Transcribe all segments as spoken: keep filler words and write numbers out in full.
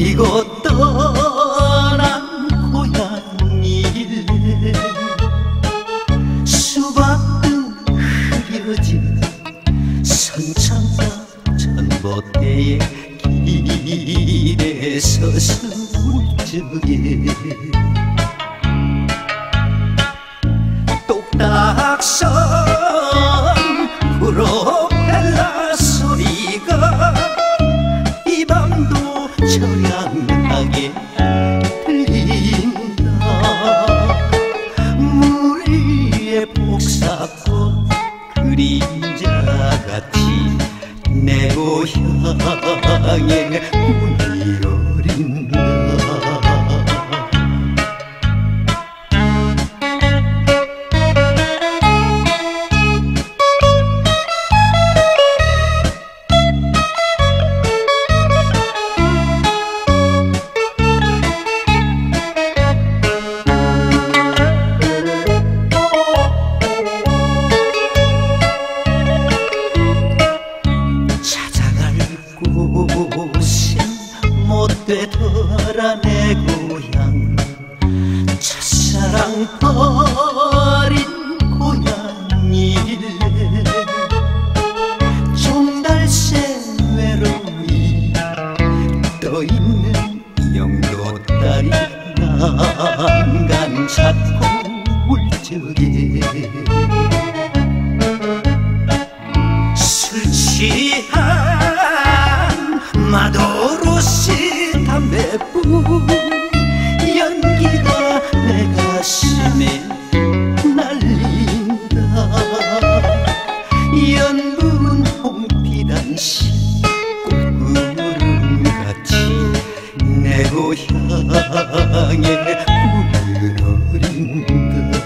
버리고 떠난 고향일래 수박등 흐려진 선창가 전봇대에 길에 서서 울적에 똑딱선 프로펠러 소리가 이 밤도 처량하게 들린다. 물 위에 복사꽃 그림자같이 내 고향에 문이 어린다. 곳이 못되더라 내 고향 첫사랑 버린 고향일래 종달새 외로이 떠있는 영도 딸이 난간 찾고 울적에 술 취한 마도로시 담배뿐 연기가 내 가슴에 날린다. 연분 홍피단시 꽃구름같이 내 고향에 문을 어린다.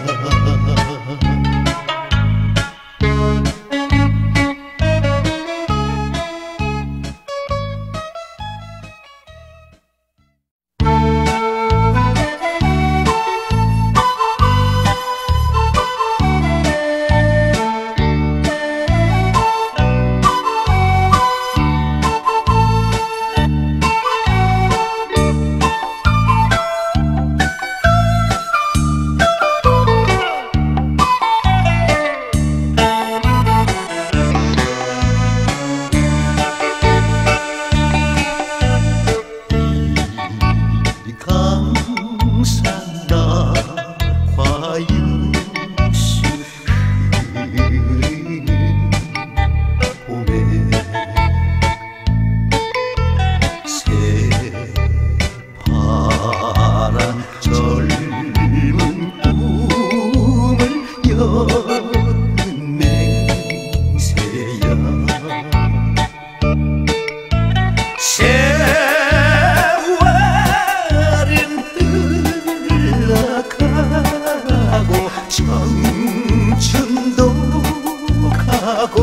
청춘도 가고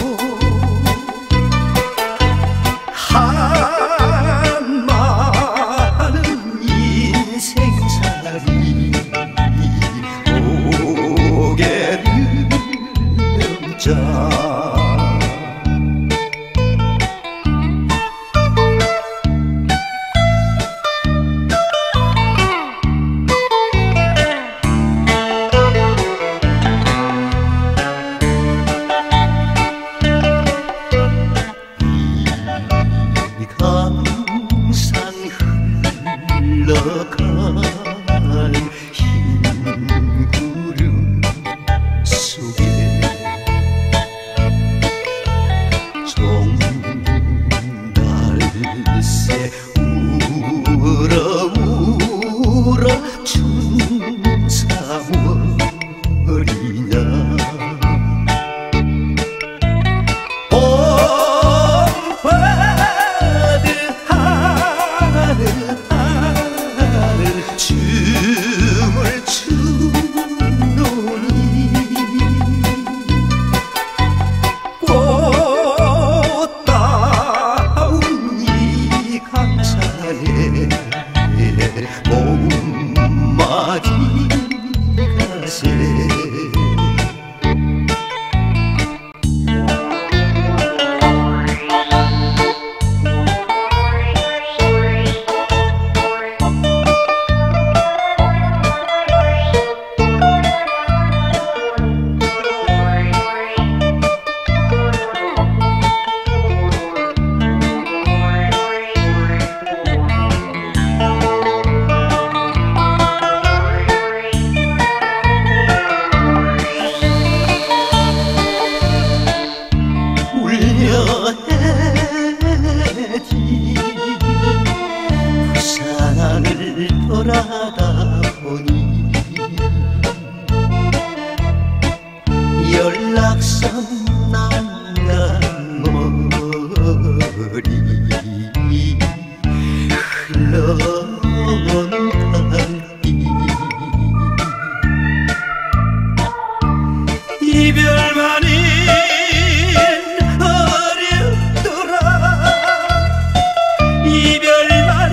한 많은 인생살이 고개를 넘자 흘러가는 흰 구름 속에 종달새 울어 울어 춘사월이냐 춤을 추노니 꽃다운 이 강산에 봄맞이 가세 사랑을 돌아다 보니 연락선 난간 머리 흘러온 달빛 이별만이 어렵더라 이별만은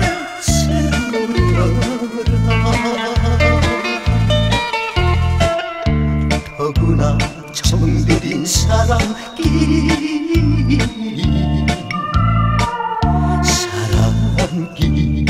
슬프더라 더구나 정들인 사랑길이 사랑길이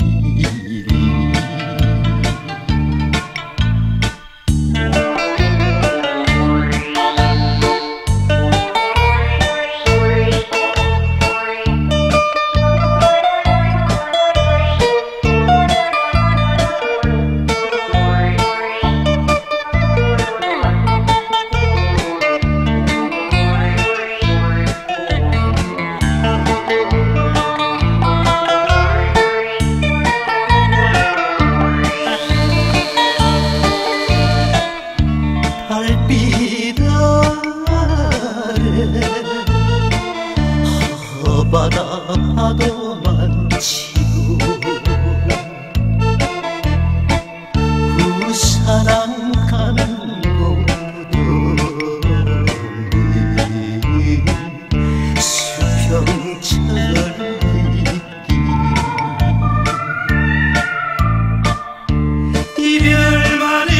달빛 아래 허바다 파도만 치고 부사랑 가는 고도리 수평철 이별만이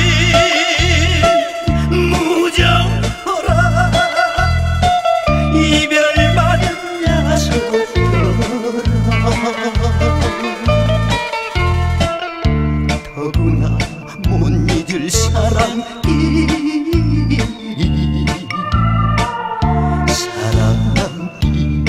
이별만은 야속더라 더구나 못 잊을 사랑길이 사랑길이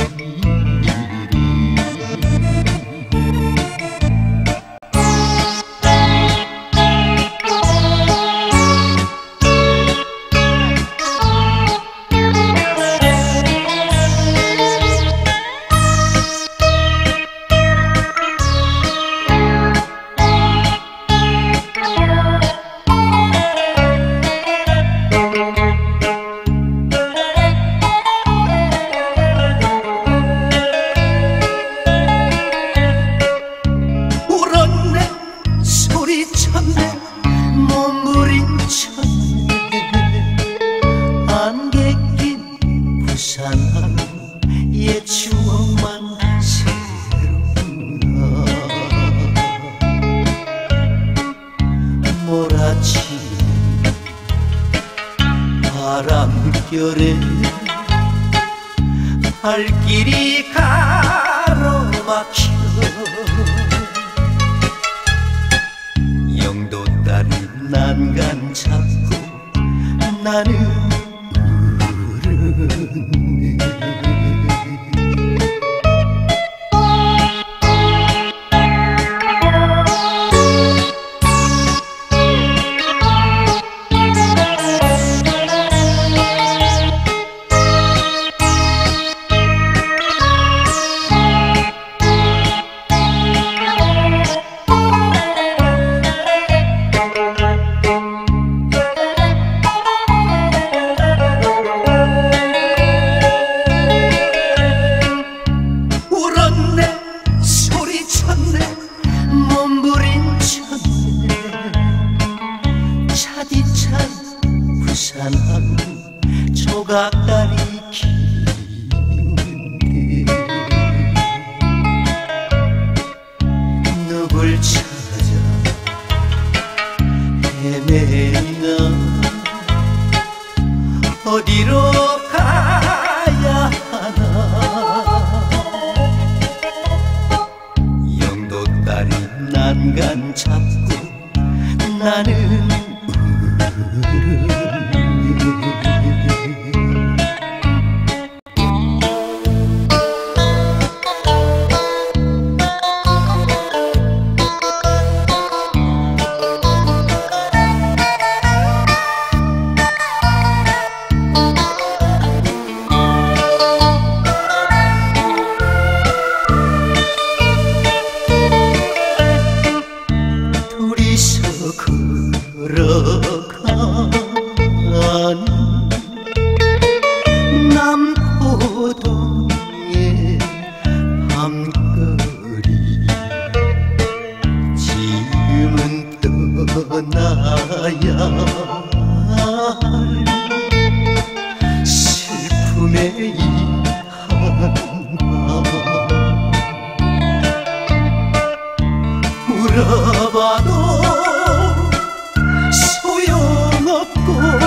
소리쳤네 몸부림쳤네 안개 낀 부산하루 옛 추억만 새로구나 몰아치는 바람결에 발길이 가로막혀 영도 따리 난간 잡고 나는 울었네 부산하루 조각다리 키우는데 누굴 찾아 헤매나 어디로 가야 하나 영도 딸이 난간 잡고 나는 떠나야 할 슬픔의 이 한밤 울어봐도 소용없고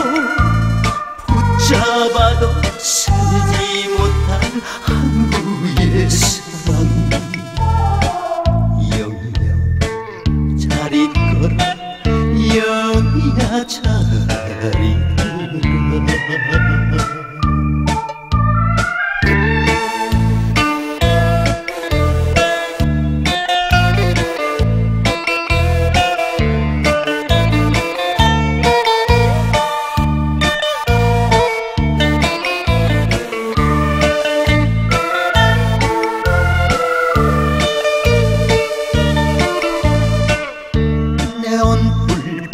붙잡아도 살지 못할 한국의 사랑 영영 자리 걸어 영이야 자리 걸어 네온불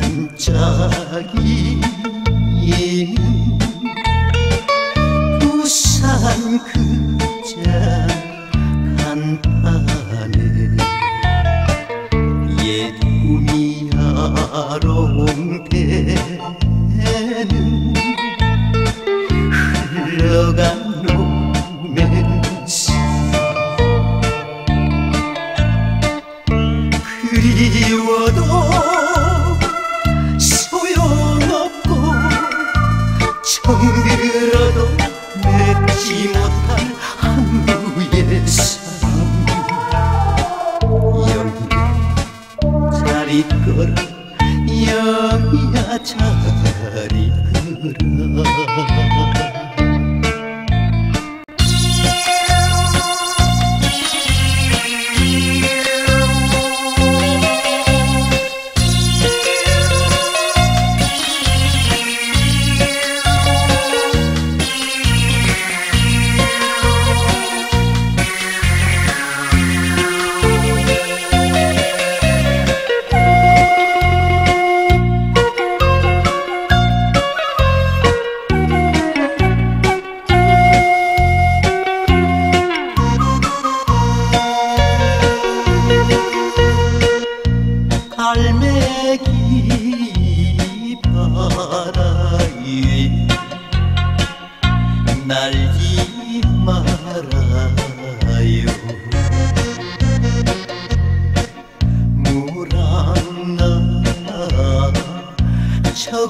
반짝이는 부산 극장 간판에 옛 꿈이 아롱대는 흘러간 로맨스 그리워도 소용없고 정들어도 맺지 못할 한국의 사랑 영영 자리 걸어 영이야 자리 걸어 갈매기 바다 위에 날지 말아요 무랑나 저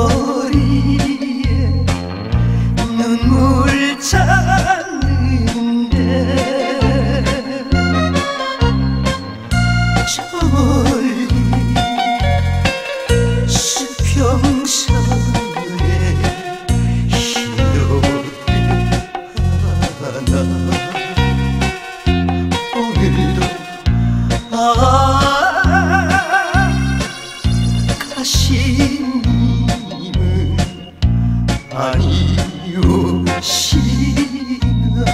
거리에 눈물 찾는데 저 멀리 수평선에 희노를 하나 오늘도 아 가시님은 아니오시나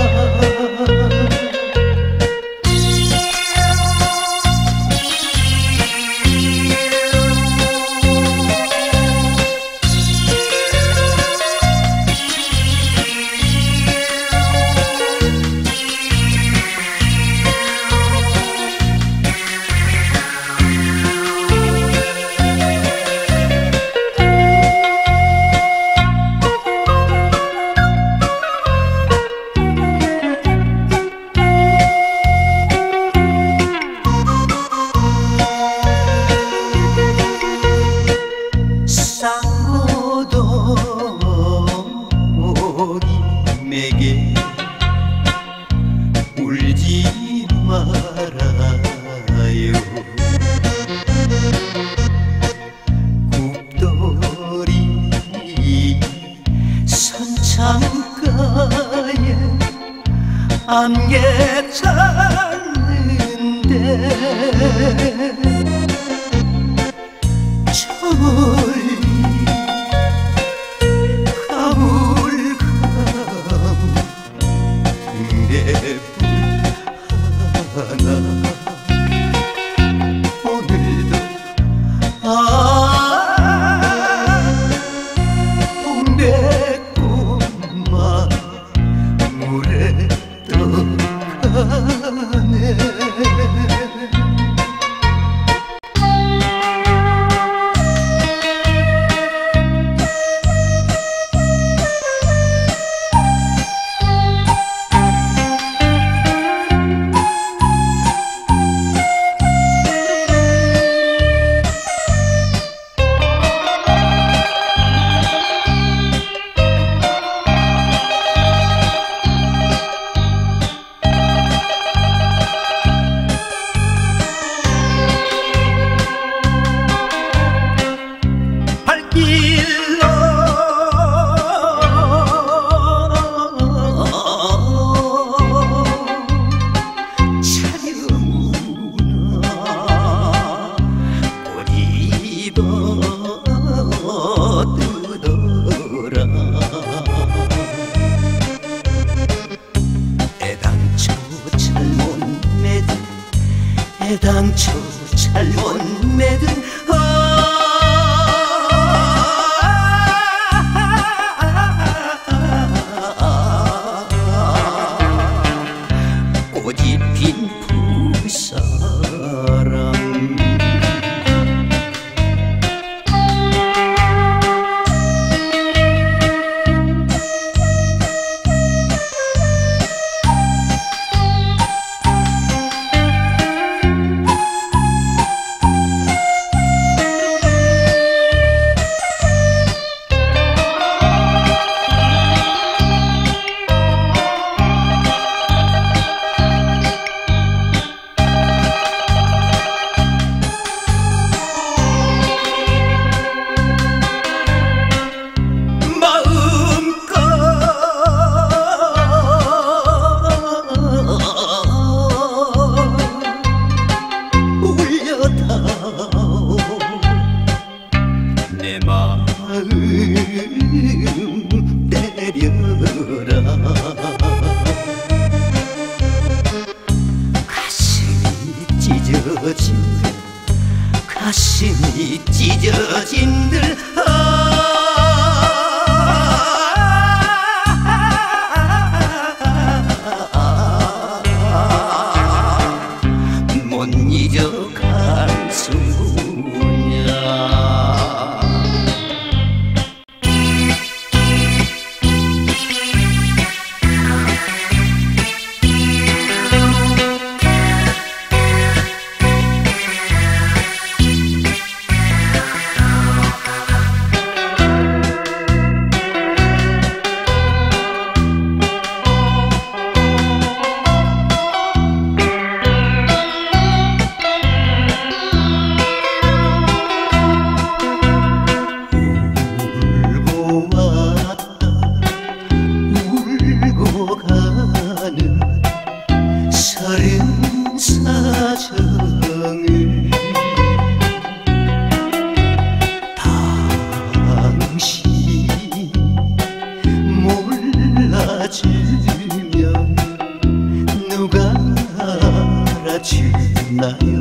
쌍호동목임에게 울지 말아요 국돌이 선창가에 안개 찾는데 저 멀리 가물가물 등대불 하나 오늘도 아 동백꽃만 물에 떠가네 애당초 잘못 맺은 꽃이 핀 푸사랑 내 마음 때려라. 가슴이 찢어진 가슴이 찢어진들 못 잊어갈 수냐. 서른 사정을 당신 몰라주면 누가 알아주나요.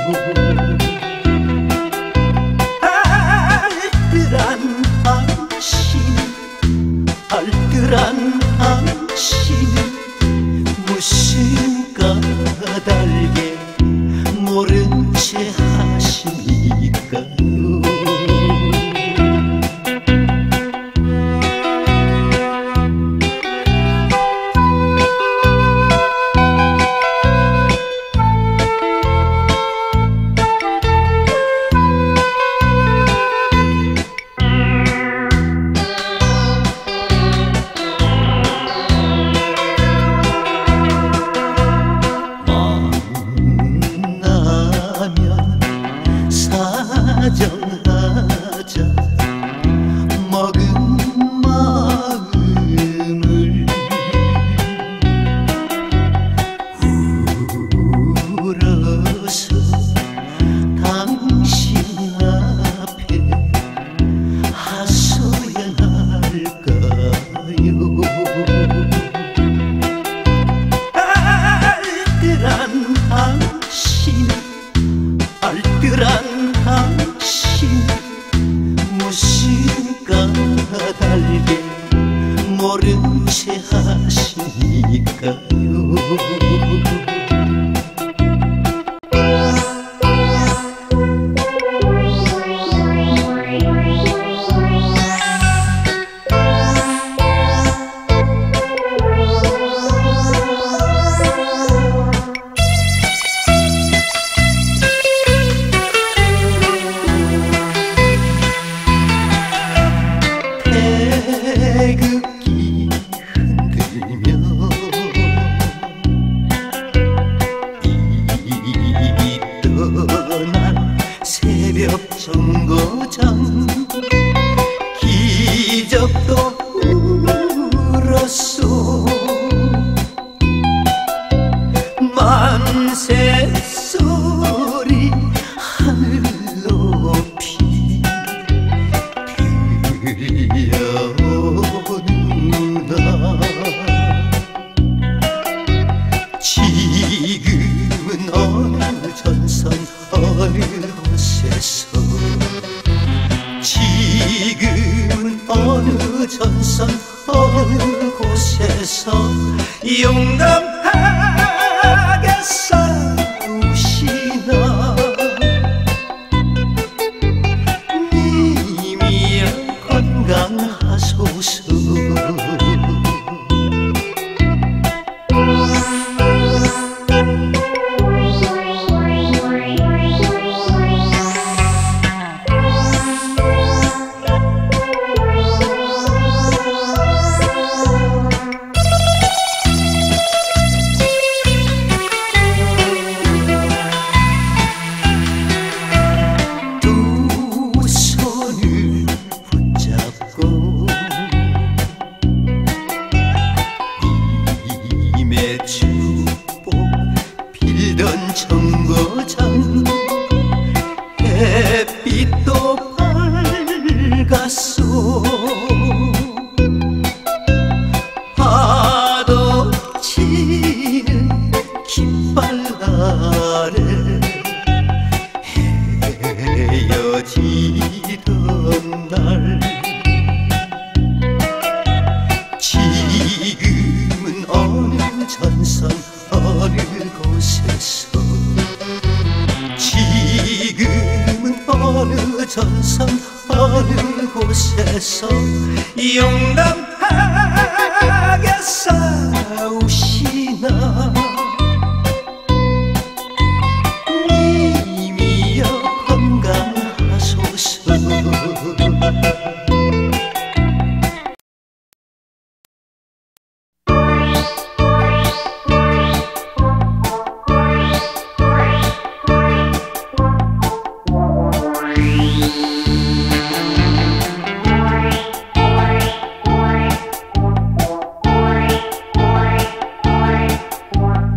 알뜰한 당신 알뜰한 당신은 무슨 까닭에 모른 채 하시니까요. 사정하자 먹은 마음을 울어서 당신 앞에 하소연할까요. 알뜰한 당신 알뜰한 당신 무슨 까닭에 모른 채 하시니까요. 태극기 흔들며 이미 떠난 새벽 정거장 기적도 울었소. 만세 소리 하늘 높이 들려오는다. 지금은 어느 전선 정거장 햇빛도 밝았소. 파도 치는 깃발 아래 헤어지던 날, 지금은 어느 전선 어느 곳에서, 지금은 어느 전선 어느 곳에서 용감하게 싸우시나. 님이여 건강하소서. Boy, boy, boy, boy.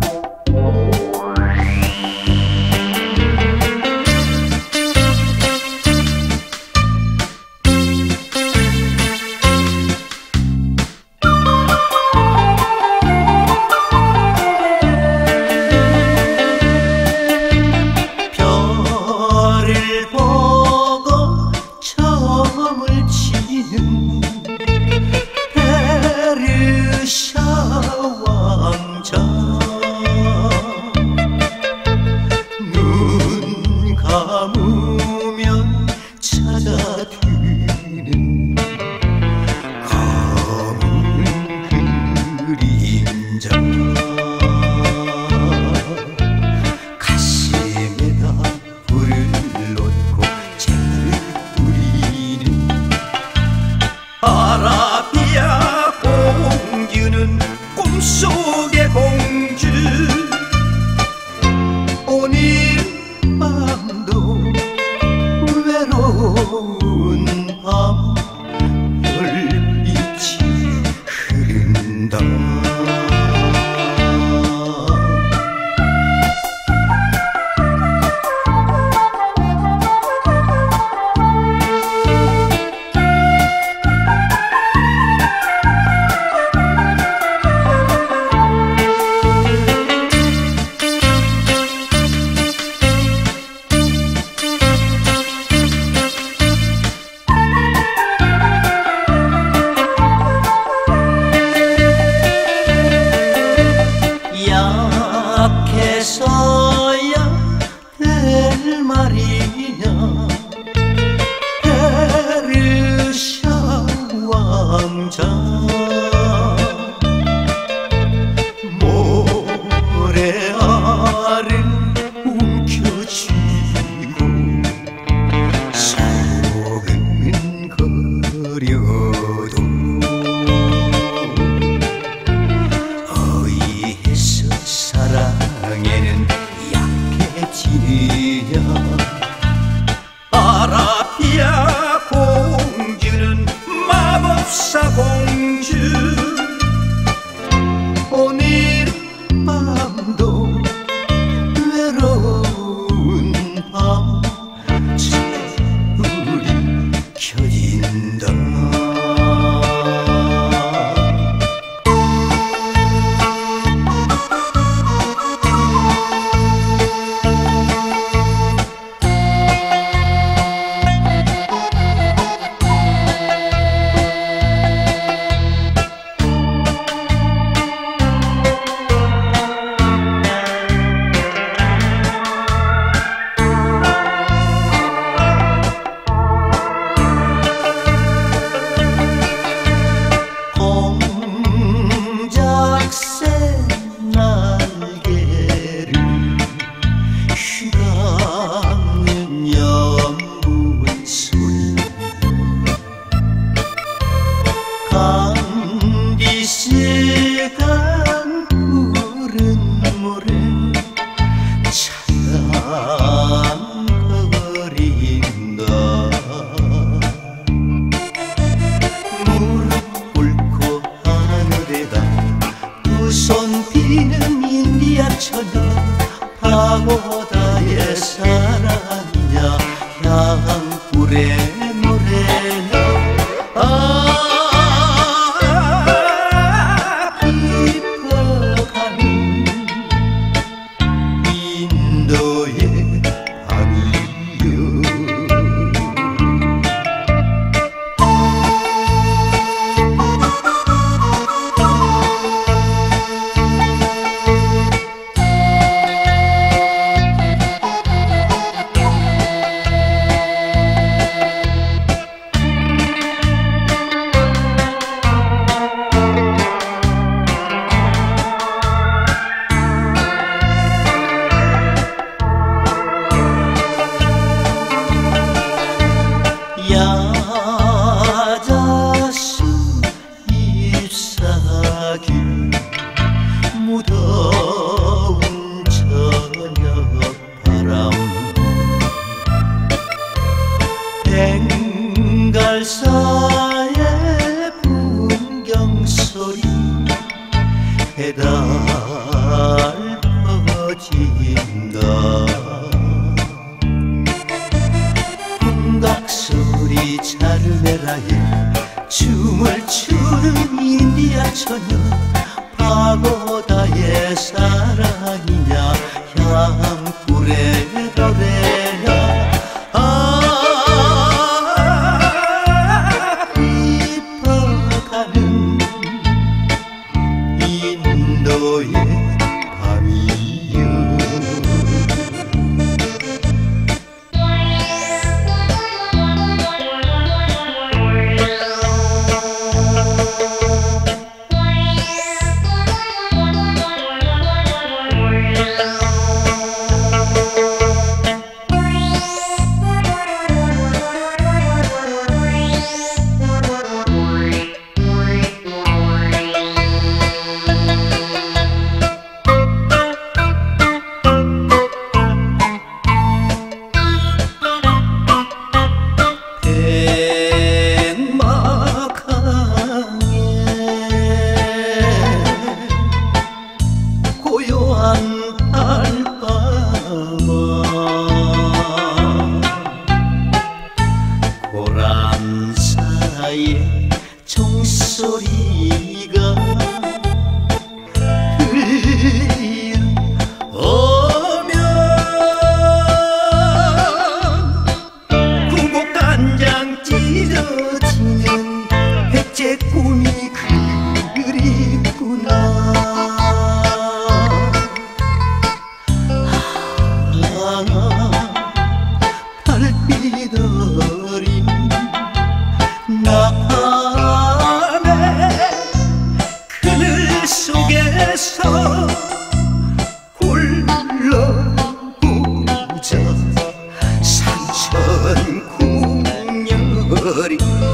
나의 춤을 추는 인디아 처녀 파고다의 사랑이냐 향불의 노래야. 아 깊어가는 인도의 밤이여. 고란사의 종소리가 들려오면 구복간장 찢어지는 백제 꿈이 그립구나. 달빛 어린 낙함의 그늘 속에서 굴러보자 산천 궁녀리.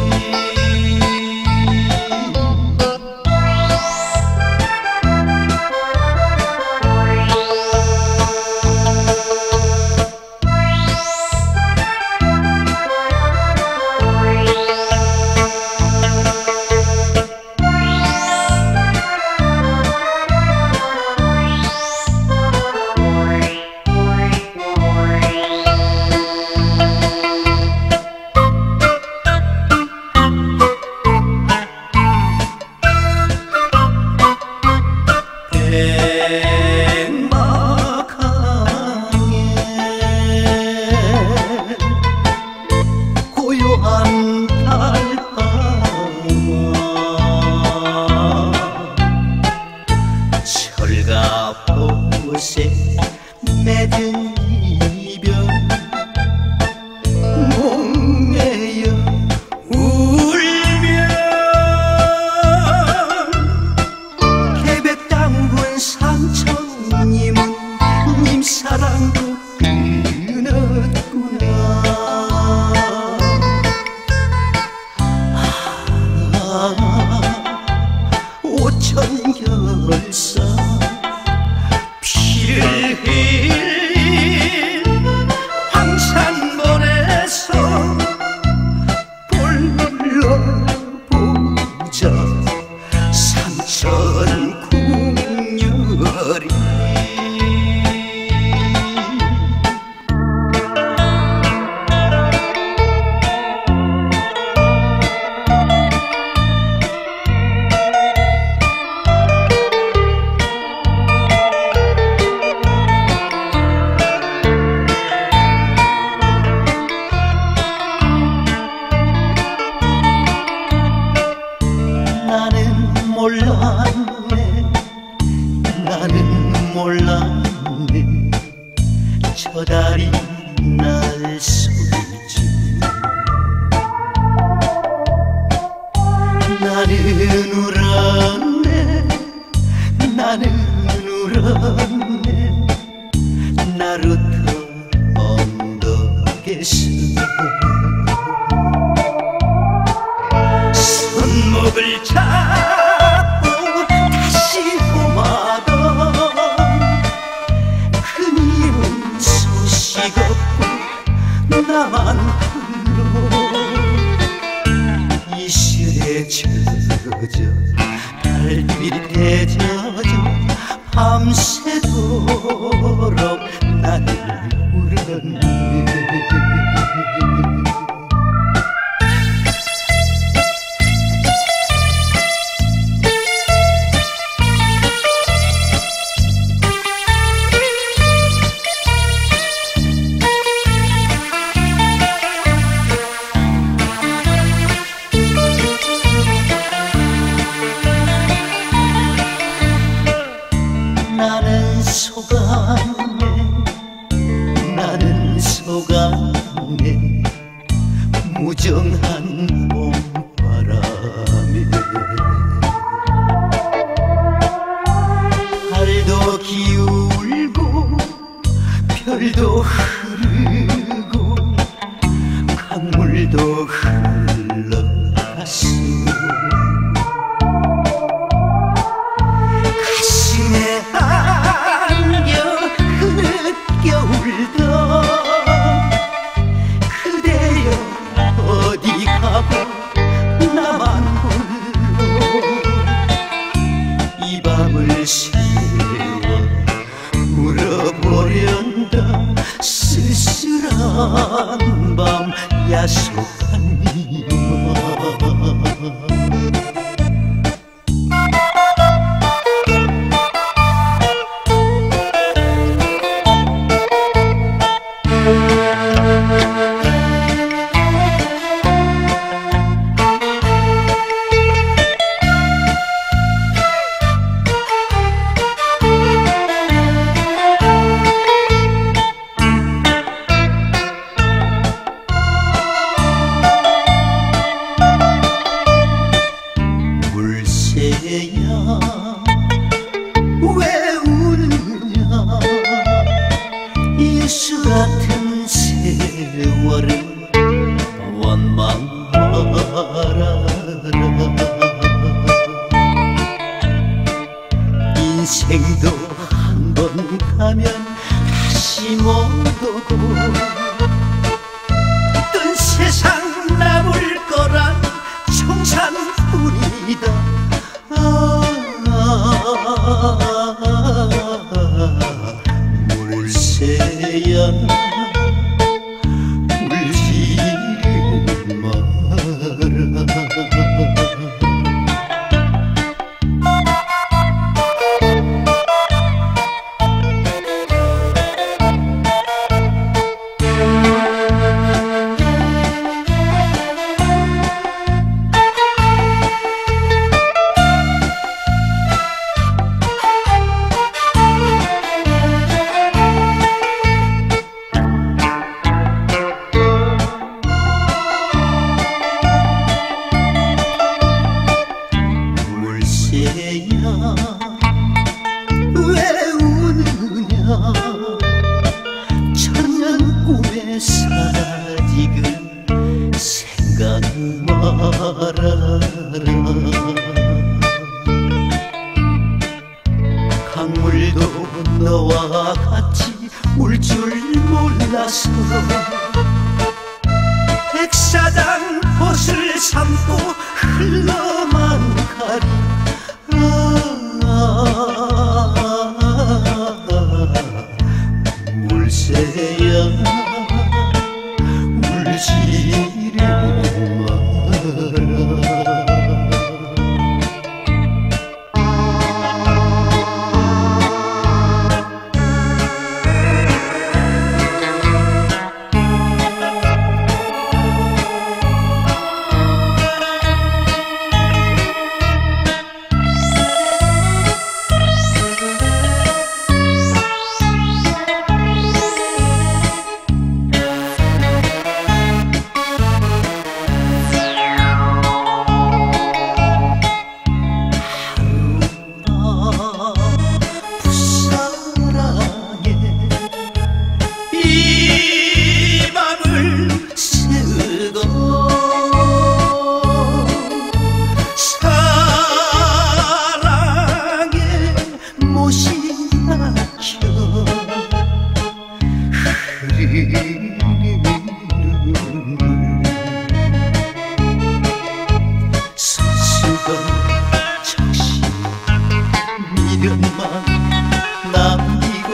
백마강에 고요한 달밤아 철갑옷에 맺은 이별 목매여 울면 계백당군 상처님은 님 사랑도 끊었구나. 아, 오천결사 피를 흘린 황산벌에서 불러보자 산천 궁녀리. 나는 몰랐네 나는 몰랐네 저 달이 날 속이지. 나는 울었네 나는 울었네 나루터 언덕에서 손목을 잡고 다시 보마던 그님은 소식 없고 나만 홀로 이슬에 젖어 달빛에 젖어 밤새도록 나를 울었네. 속안에 무정한 봄바람에 달도 기울고 별도 흐르고 강물도 흘러갔어. 가슴에 안겨 흐느껴울던 그대여 어디 가고 나만 홀로 이 밤을 새워 울어보련다. 쓸쓸한 밤 야속한 이맘. 물새야 왜 우느냐. 예수 같은 세월을 원망하라. 인생도 한 번 가면 다시 못 오고 어떤 세상 남을 거란 청산뿐이다. 아, 물새야 울지 마라. 왜 우느냐. 천년 꿈의 사직을 생각 말아라. 강물도 너와 같이 울 줄 몰라서 백사장 벗을 삼고 흘러만 가리. 물새야 울지를 마라. 서술던 정신 미련만 남기고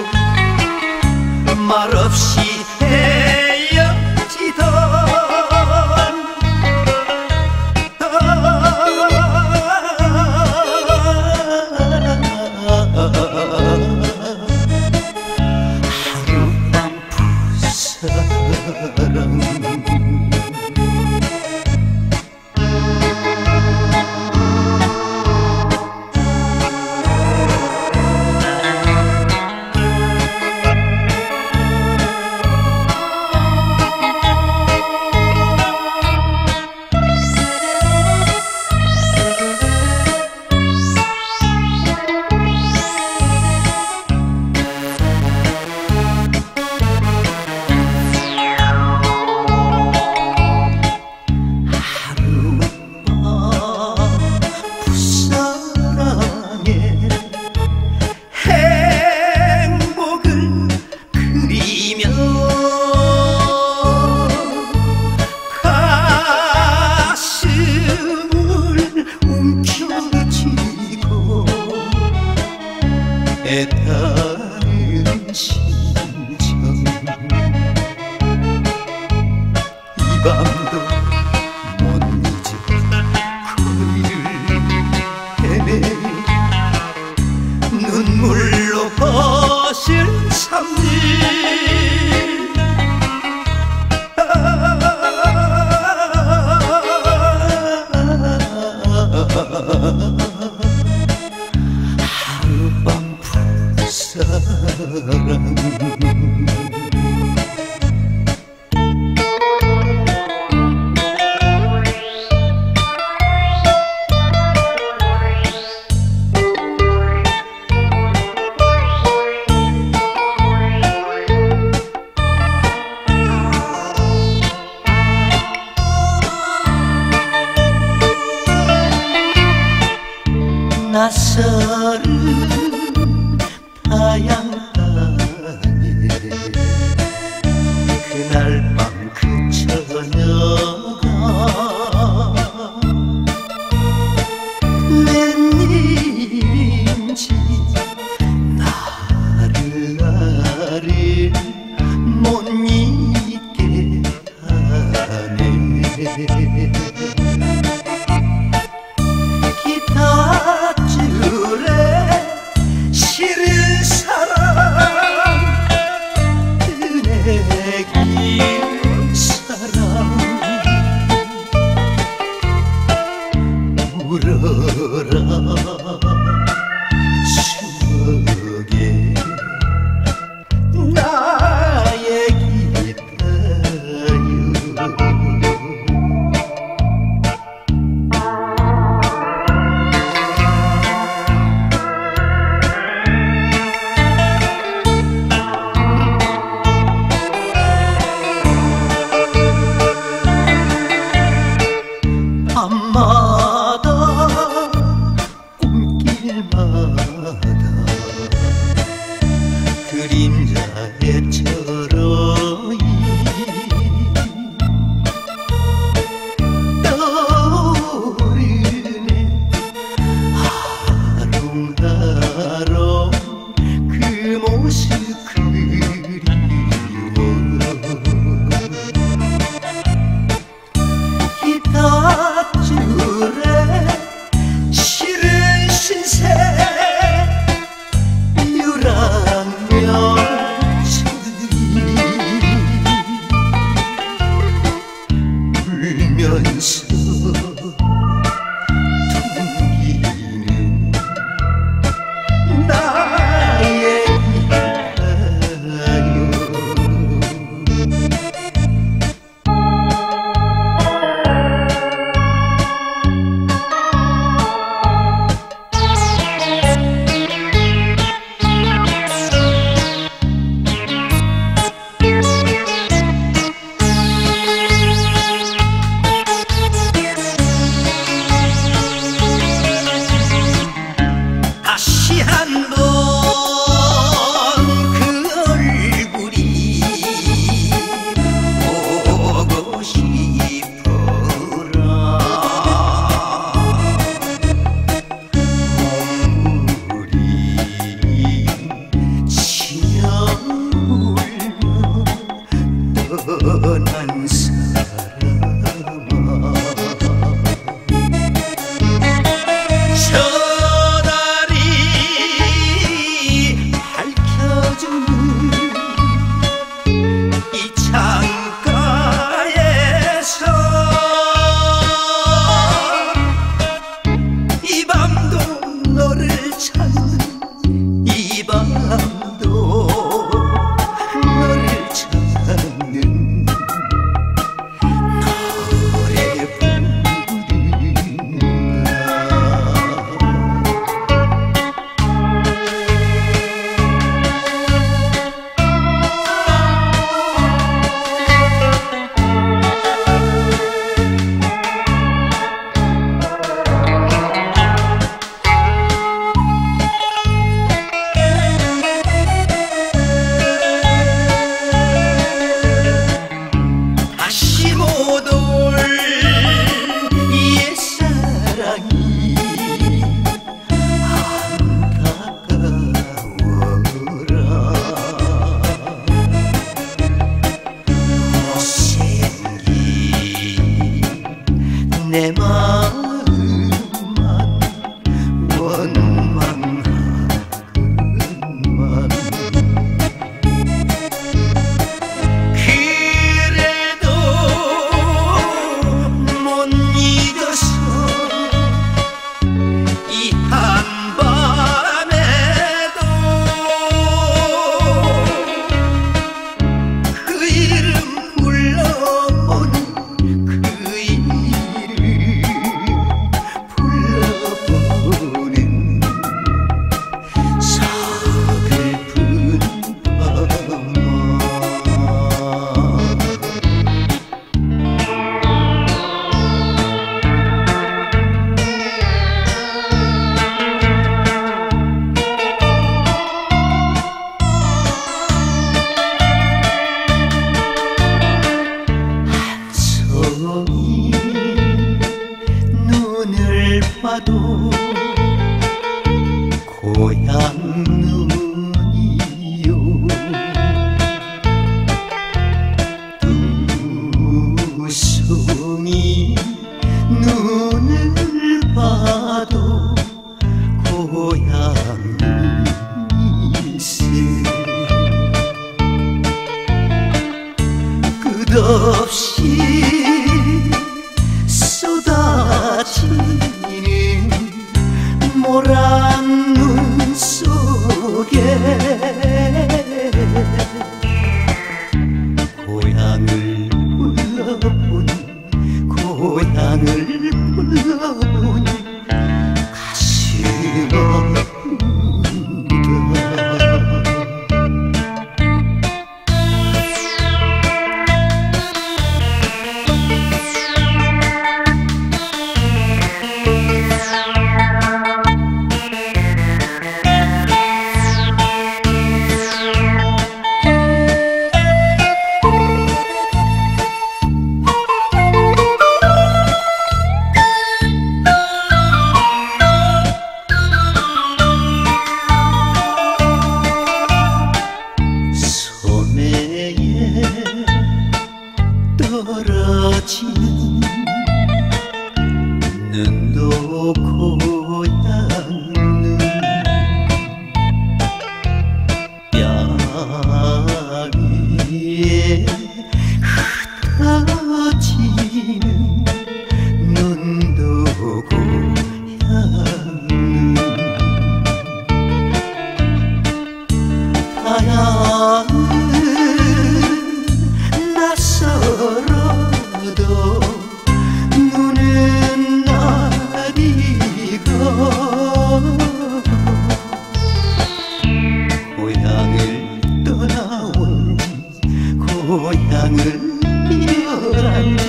말없이 헤어지던 하룻밤 풋사랑. 낯설은 타양가에 그날 밤 그 처녀가 웬일인지 나를 나를 못 잊게 하네. 기타줄에 실은 사랑 뜨내기 사랑 울어라 추억에 나의 기타요. 밤마다 꿈길마다 그림자에 철어이 떠오르네. 하롱하롱 그 모습 그리워. 기타줄에 실은 신세 유랑며 울면서 퉁기는 나의 기타요. 다시 한번 그 얼굴이 보고 싶어라. 몸부림 치며 울며 떠난 사람아. 저 달이 밝혀주는 이 창가에서 이 밤도 너를 찾는 이 밤도 너를 찾는 노래 부른다. 다시 못 올 옛사랑이 안타까워라. 못생긴 내 마음만 원망하구만. 그래도 못 잊어서 이 한밤에도 그 이름 불러보는 그 이름 끝없이 쏟아지는 모란 눈 속에 고향을 불러보니 고향을 불러보니 가슴 아프다. 떨어지는 눈도 고향 눈 뺨 위에 흩어지는 눈도 고향 눈 다양한 낯설어도 눈은 나리고 고향을 떠나온지 고향을 이별한지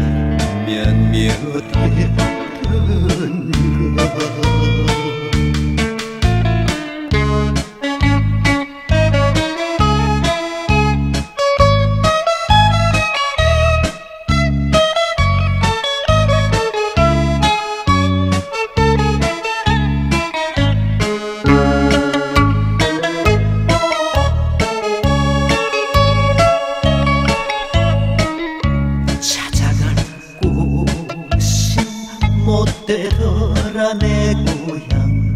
몇몇했던 것. 못되더라 내 고향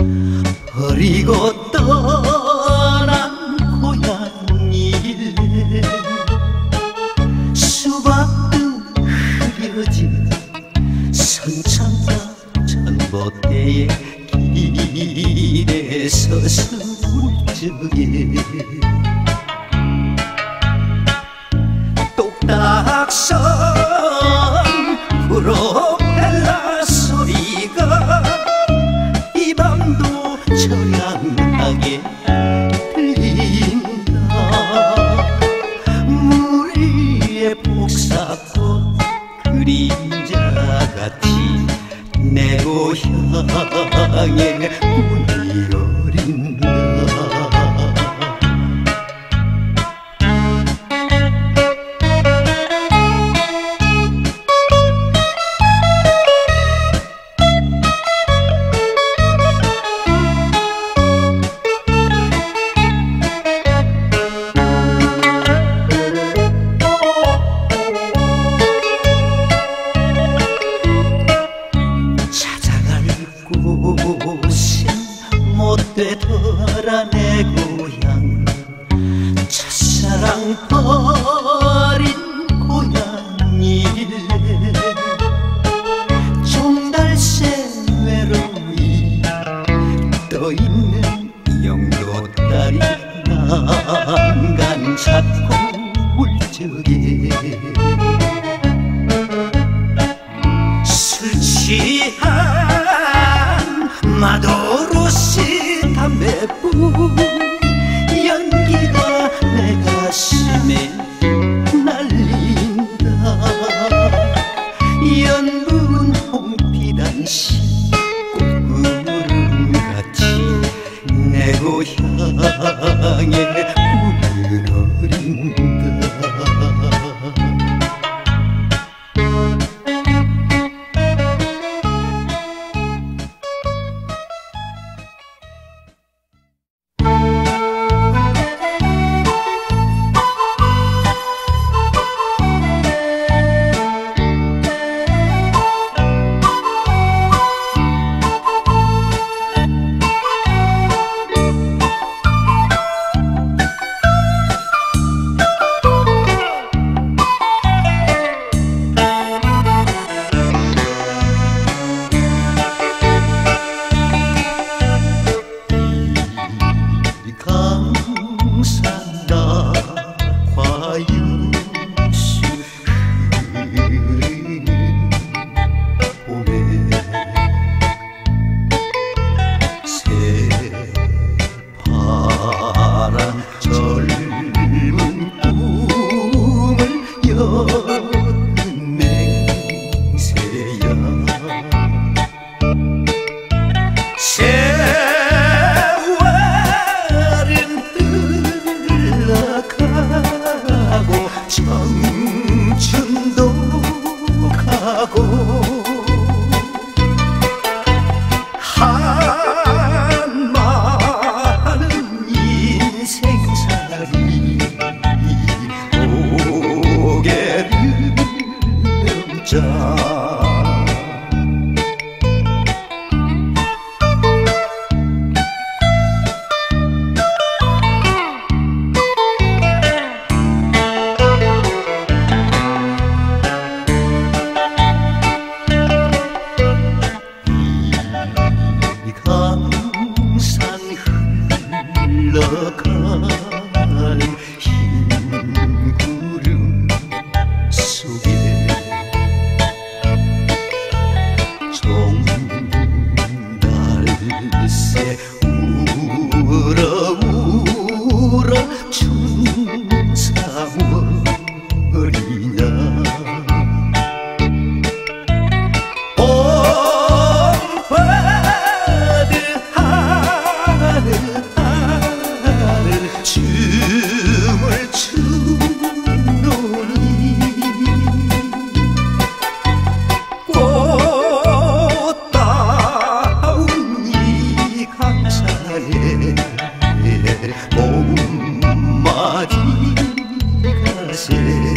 버리고 떠난 고향일래 수박등 흐려진 선창가 전봇대의 길에 서서 울적해 똑딱선 프로펠러 소리가 이 밤도 처량하게 들린다. 물 위에 폭삭꽃 그림자같이 내 고향에 문이 어린다. 곳은 못되더라 내 고향 첫사랑 버린 고향일래 종달새 외로이 떠있는 영도다리 난간 찾고 울적해 술 취한 마도로시 담배뿐 연기가 내 가슴에 날린다. 연분 홍피단시 꽃구름같이 내 고향에 문을 어린다. 강산 흘러가는 흰 구름 속에 종달새 울어 울어 춘사월이냐 춤을 추노니 꽃다운 이 강산에 봄맞이 가세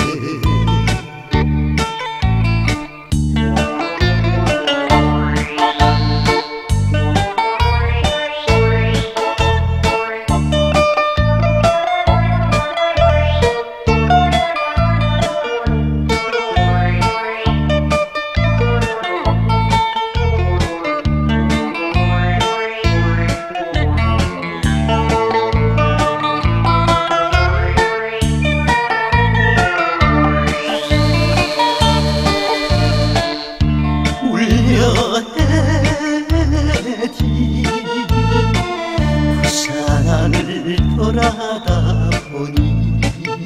부산을 돌아다 보니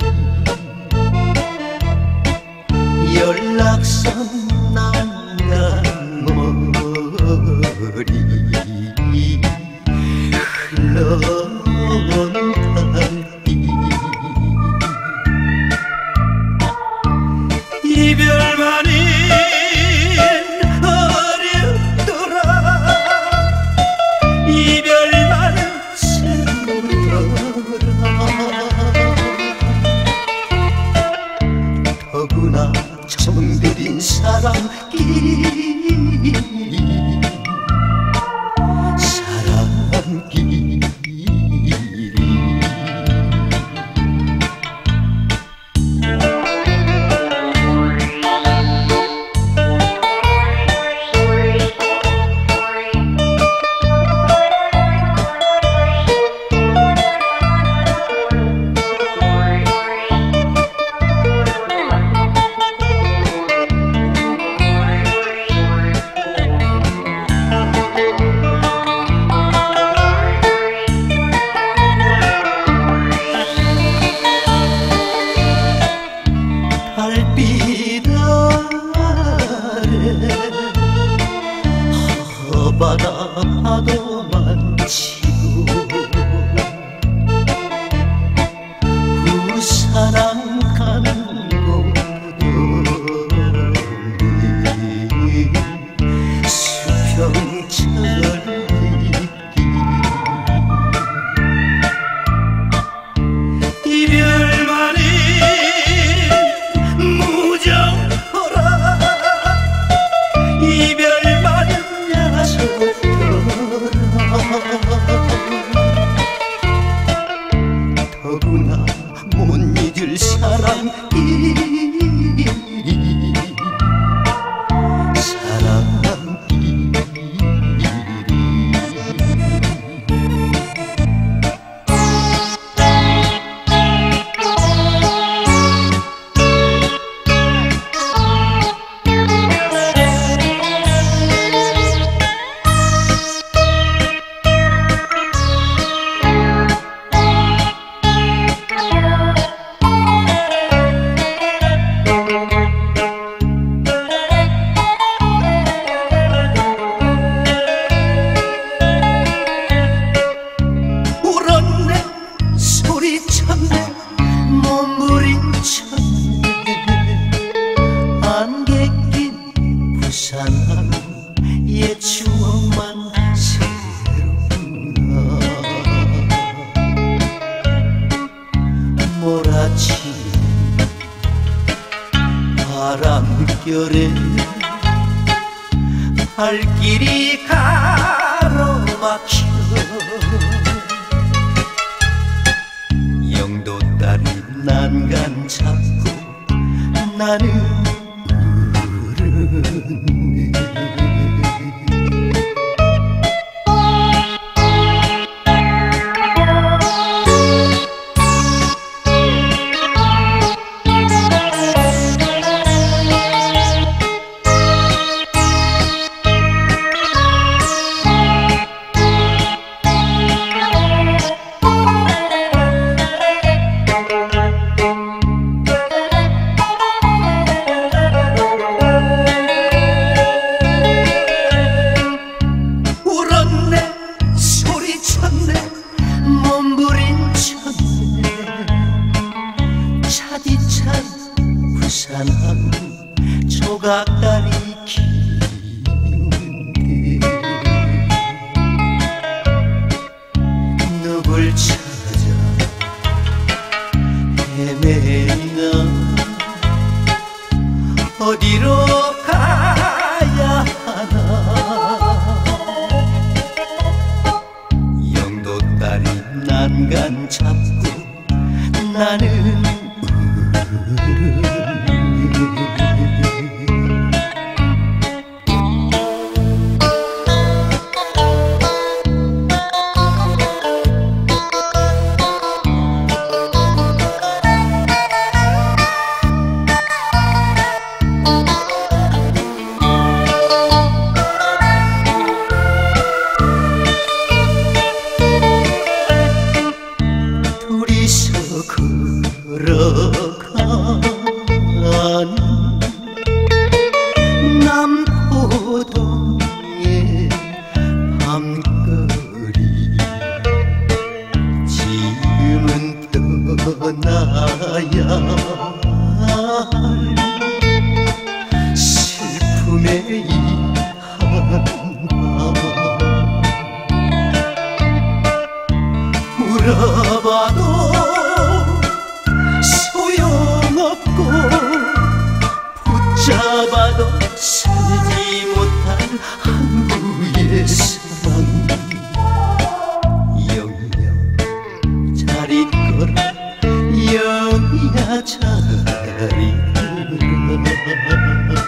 연락선 난간 머리 흘러온 달빛 이별만이 이별만은 슬프더라 더구나 정들인 사랑끼리 사랑끼리 달빛 아래 허바다 파도만 치고 부산항 가는 고도리 수평철 이별만이 이별만은 야속더라 더구나 못 잊을 사랑끼리 사랑끼리 소리쳤네 몸부림쳤네 안개 낀 부산하루 옛 추억만 새로구나 몰아치는 바람 숨결에 발길이 가로막혀 영도 딸이 난간 잡고 나는 울었네. 부산하고 조각다리 기운데 누굴 찾아 헤매나 어디로 가야 하나. 영도 딸이 난간 잡고 나는 걸어가는 남포동의 밤거리 지금은 떠나야 할 슬픔의 이 한밤 울어봐도 붙잡아도 살지 못한 한국의 사랑. 영이야 자리 걸어 영이야 자리 걸어.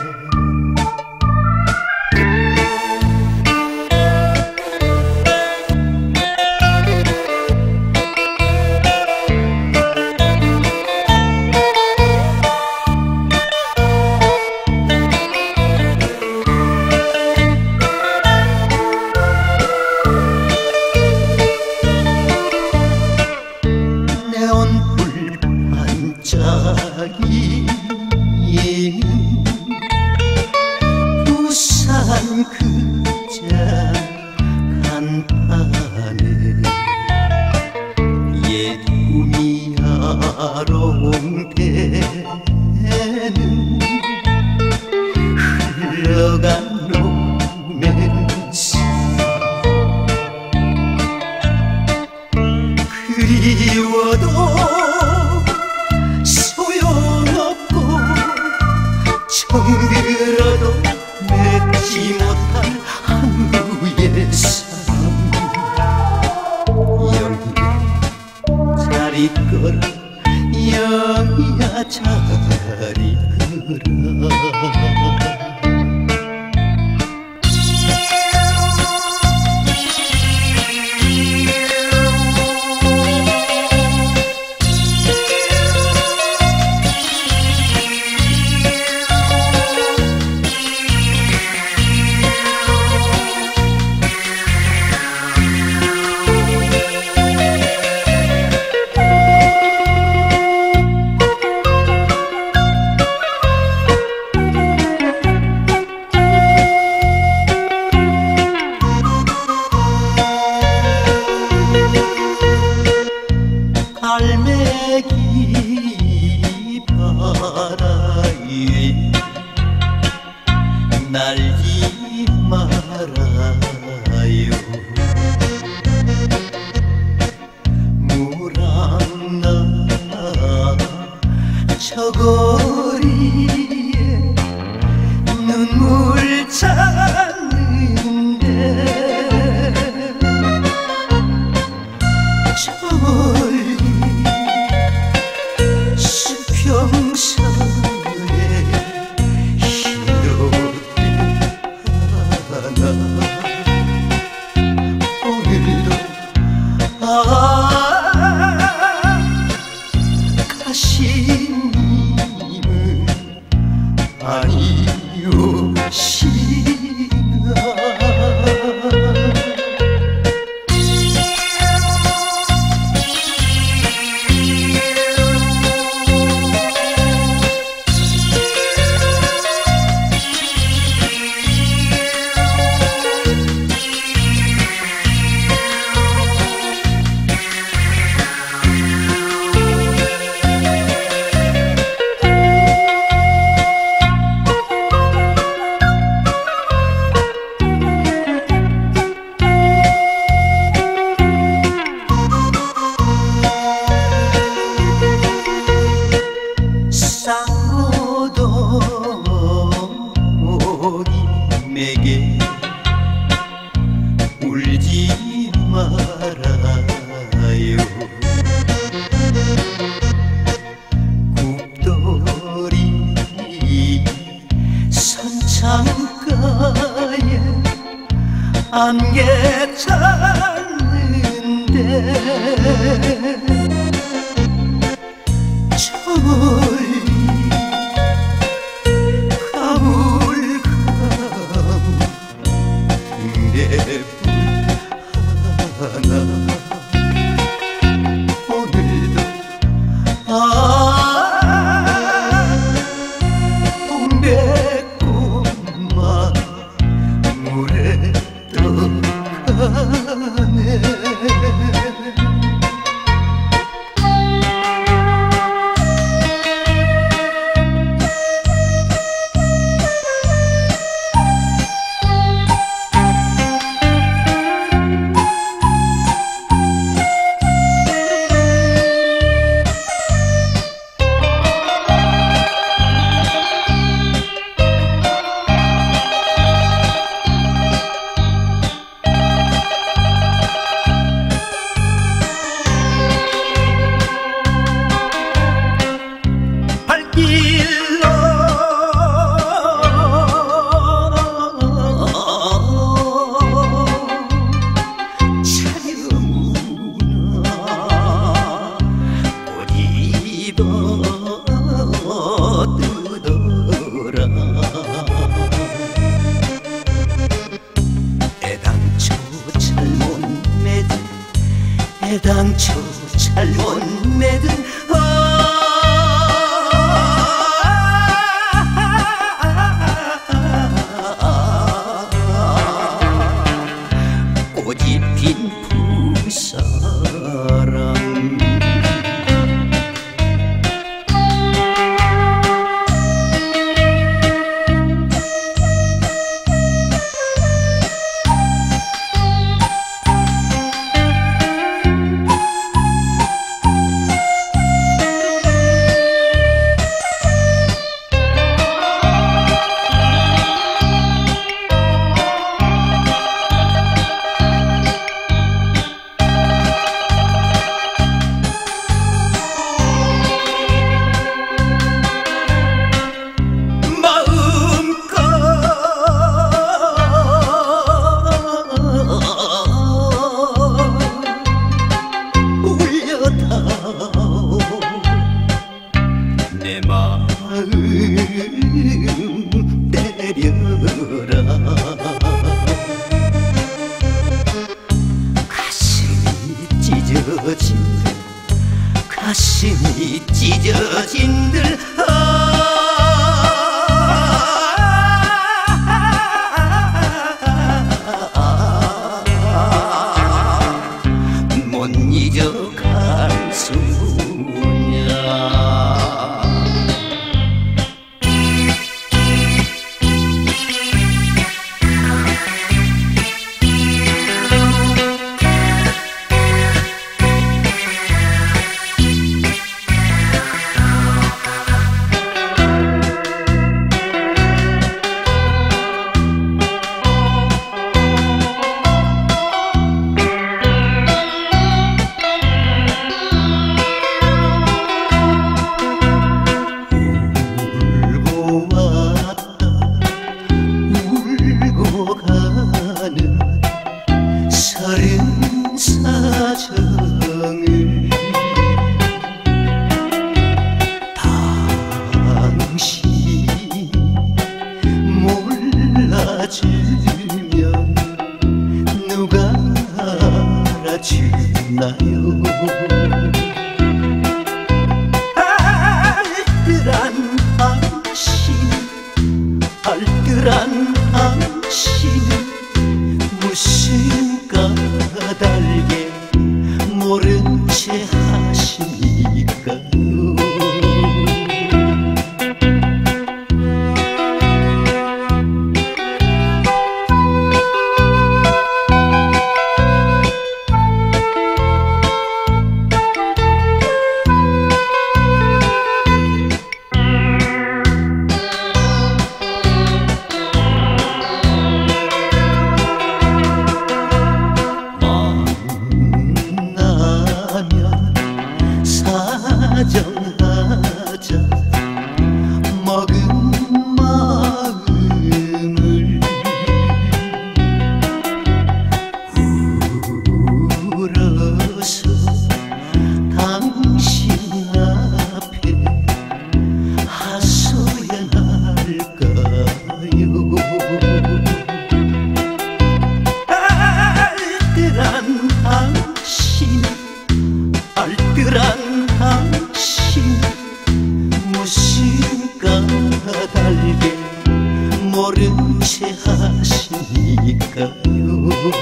반짝이는 부산 극장 간판에 옛 꿈이 아롱대는 흘러간 로맨스 그리워도 정들어도 맺지 못한 한국의 사랑. 영이야 자리 걸어 영이야 자리 걸어. 갈매기 바라에 날지 말아요. 무랑나 저 거리에 찾는데 저리 수평선에 희노애하나 오늘도 아 가시님은 아니오시나 쌍고동님에게 울지 말아요 국돌이 선창가에 안개 탔는데 저리 하나 오늘도 아 동백꽃만 물에 떠가네 사라지면 누가 알아주나요? 알뜰한 당신, 알뜰한 당신은 무슨 까닭에 모른 채 하시니까요? 사정하자 먹은 마음을 울어서 당신 앞에 하소연할까요? 알뜰한 당신, 알뜰한 당신 무슨 까닭에 모른 채 하시니까요?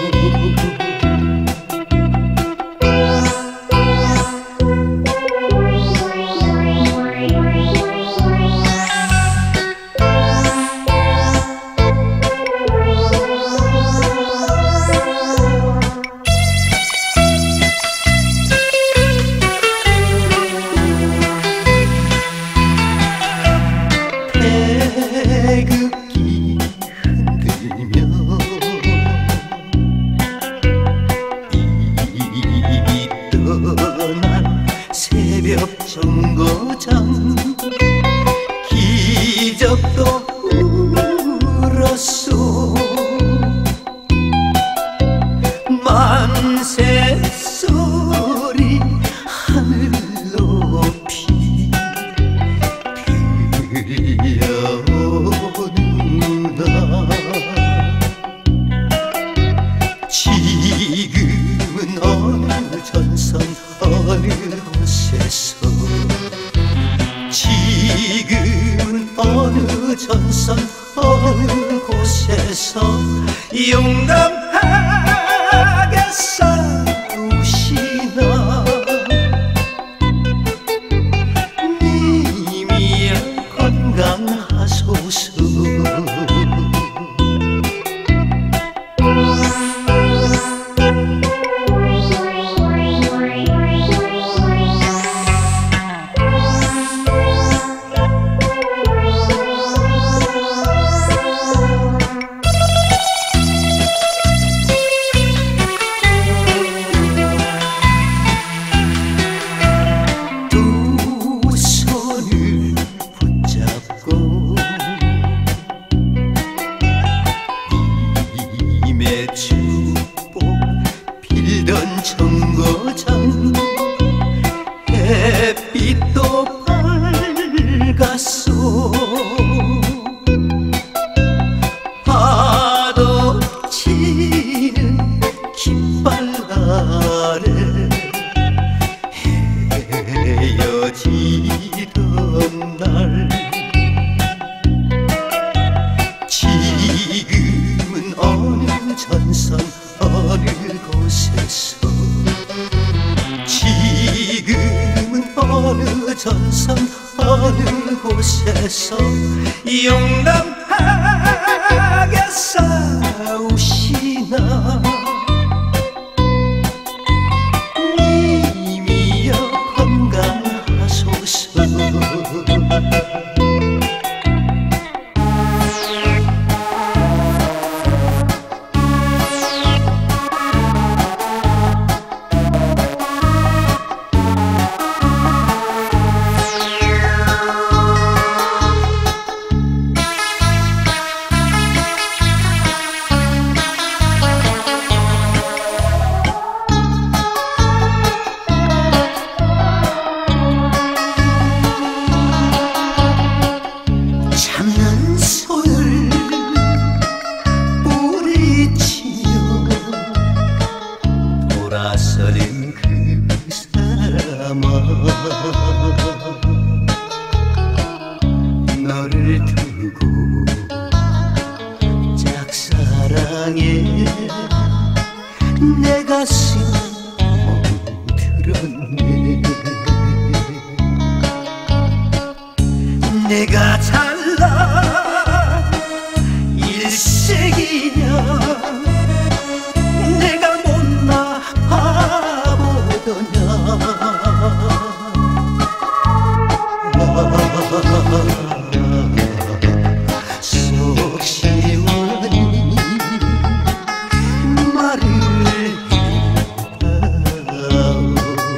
태극기 흔들며 이리 떠난 새벽 정거장 기적도 울었소. 만세 소리 하늘 높이 들려오는가. 지금은 어느 전선 어느 곳에서, 지금은 어느 전선 어느 곳에서 용감하게 싸우시나. 님이야 건강하소서. 축복 빌던 정거장 햇빛도 밝았소. 파도 치는 깃발 아래 헤어지던 날, 지금은 어느 전선 어느 곳에서, 지금은 어느 전선 어느 곳에서 용감하게 싸우시나. 님이여 건강하소서. 사랑에 내 가슴 멍들었네. 내가 잘난 일색이냐, 내가 못나 바보더냐. 속 시원히 말을 해다오.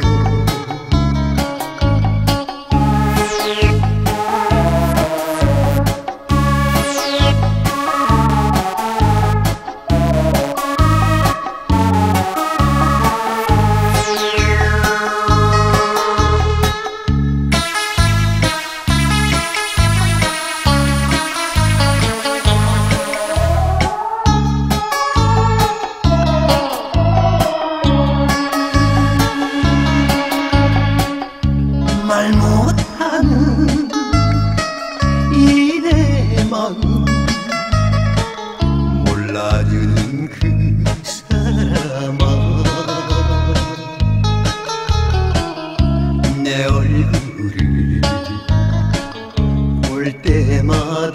말 못하는 이 내 마음 몰라주는 그 사람아, 내 얼굴을 볼 때마다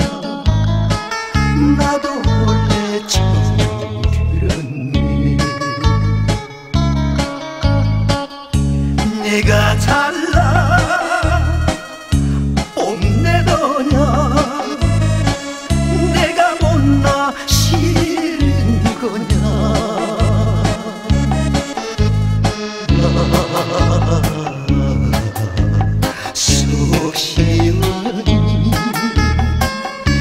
나도 원래 처음 들었네. 내가 잘난 뽐내더냐, 내가 못나 싫은 거냐. 속 시원히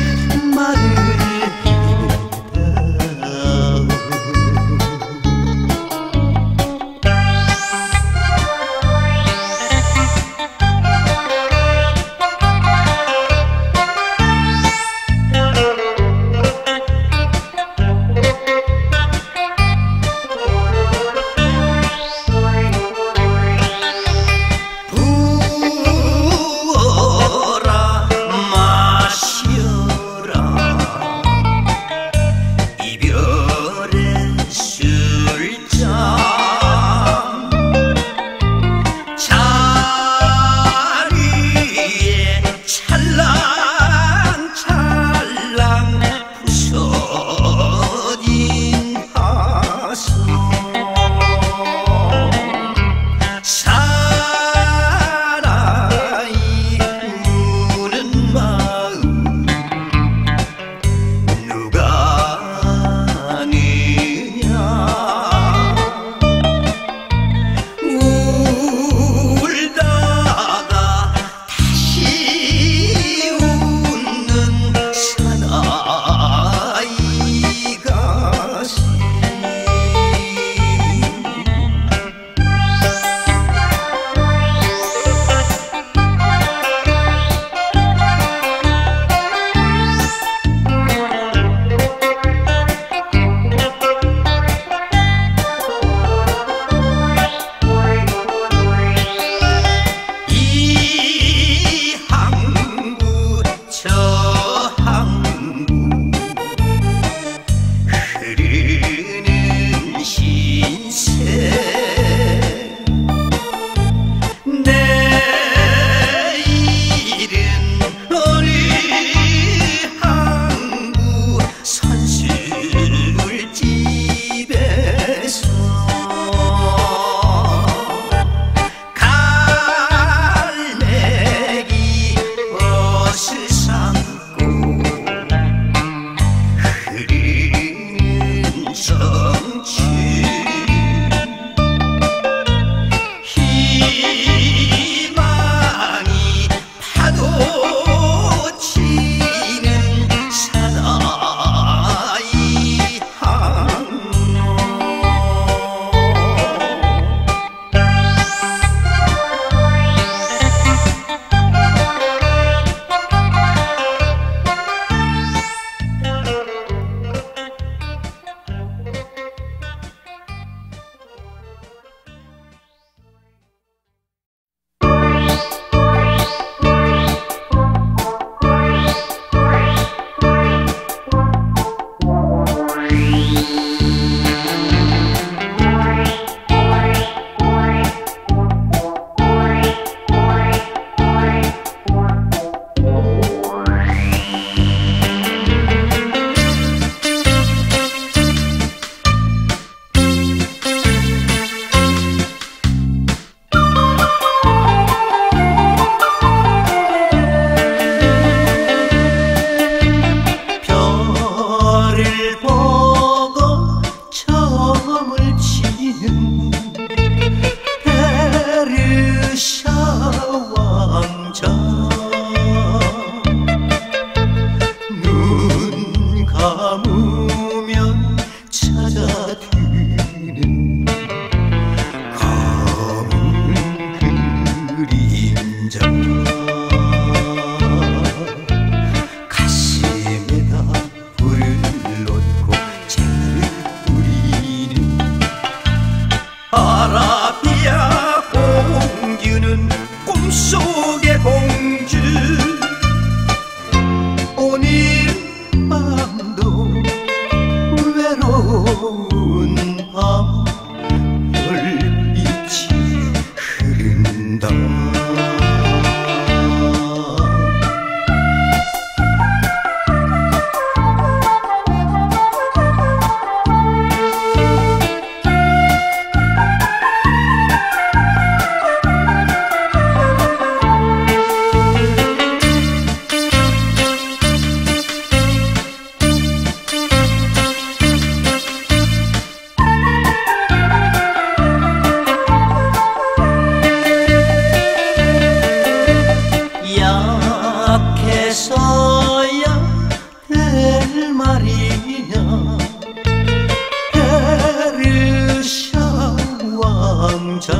왕자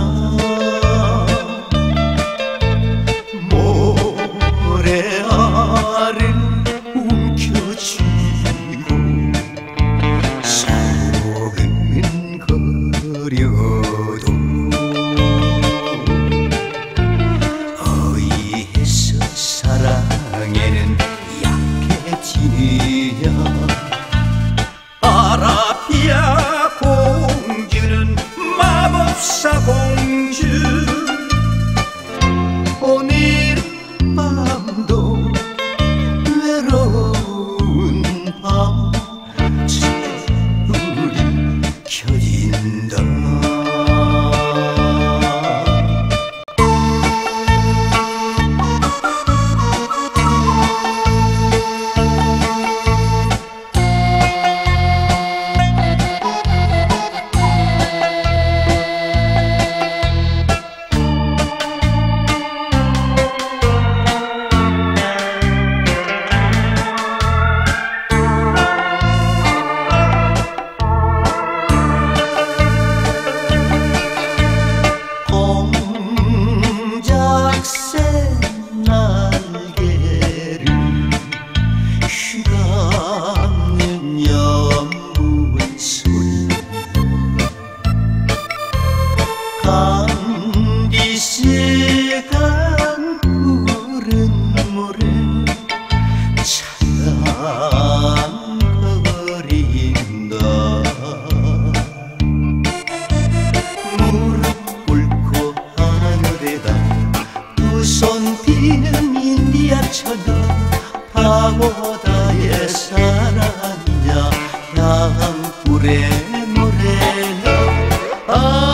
모래알을 움켜쥐고 소근거려도 어이해서 사랑에는 약해지느냐. 아라비아 공주는 마법사 공주 오늘 밤도 외로운 밤 불이 켜진다. 간디시간 푸른 모래 찬양거린다. 무릎 꿇고 하늘에다 두 손 비는 인디아 처녀 파고다의 사랑이냐 향불의 노래냐. 아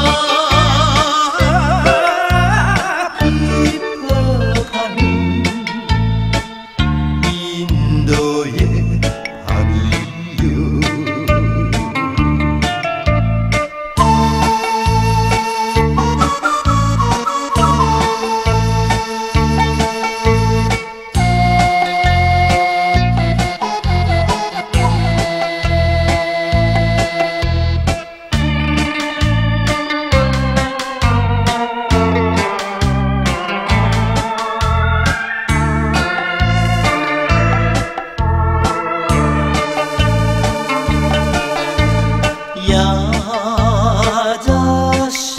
야자수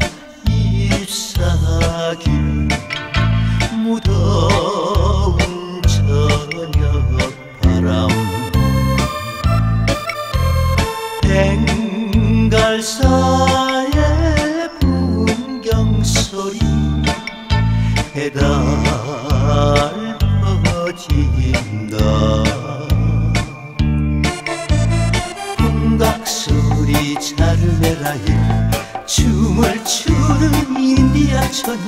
잎사귀 무더운 저녁바람 벵갈사의 풍경소리 해달퍼진다. 풍각소리 자르메라에 춤을 추는 인디아 처녀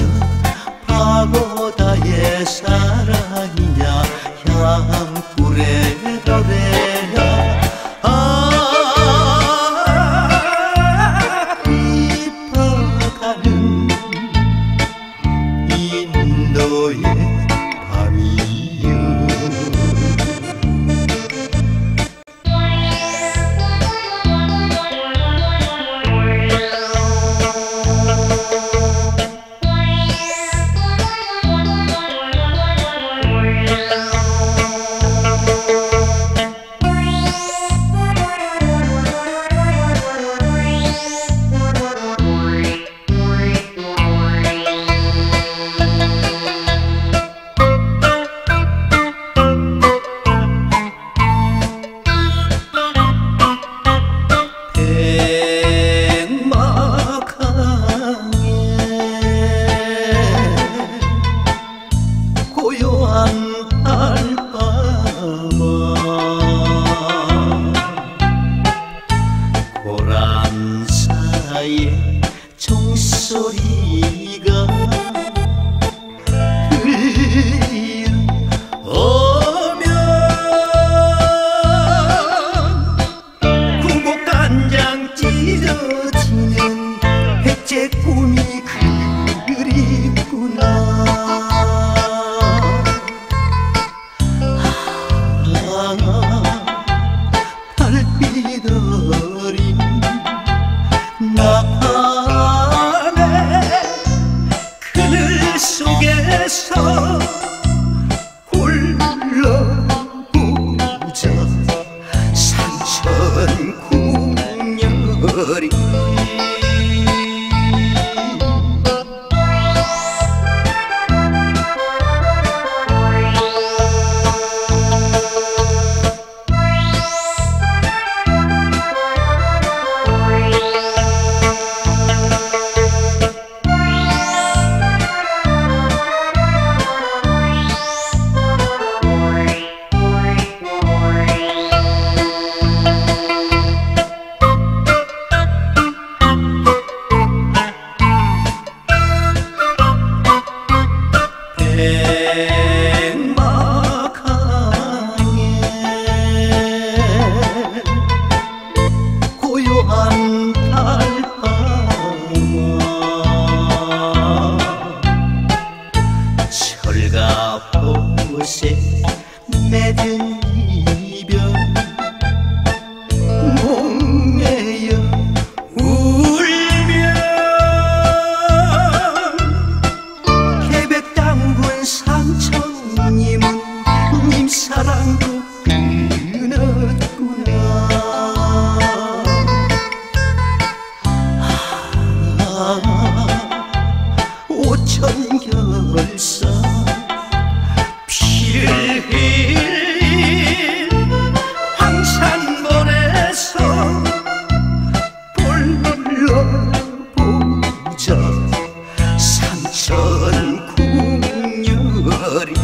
파고다의 사랑이냐 향불의 노래냐. 아 깊어가는 인도의 밤이여. 맺은 이별 목매여 울면 계백당군 삼촌님은 님 사랑도 끊었구나. 아, 오천결사 피를 흘린 황산벌에서 불러보자 삼천 궁녀리.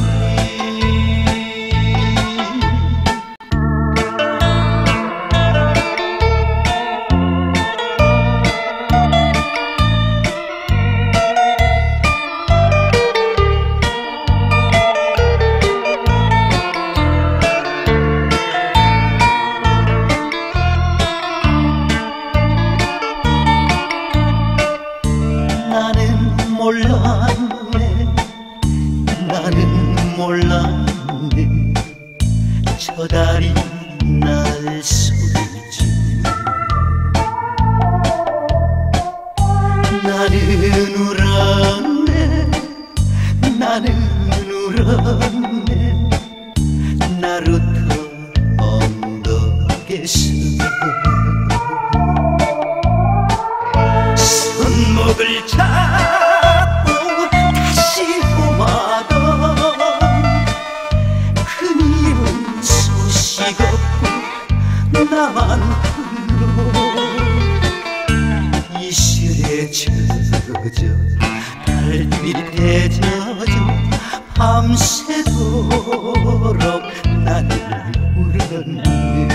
나는 몰랐네, 나는 몰랐네, 저 달이 날 속일지. 나는 울었네, 나는 울었네, 나루터 언덕에서 손목을 잡고 다시 봄하던 그님은 소식 없고 나만 홀로 이슬에 젖어 달빛에 젖어 밤새도록 나를 울었네.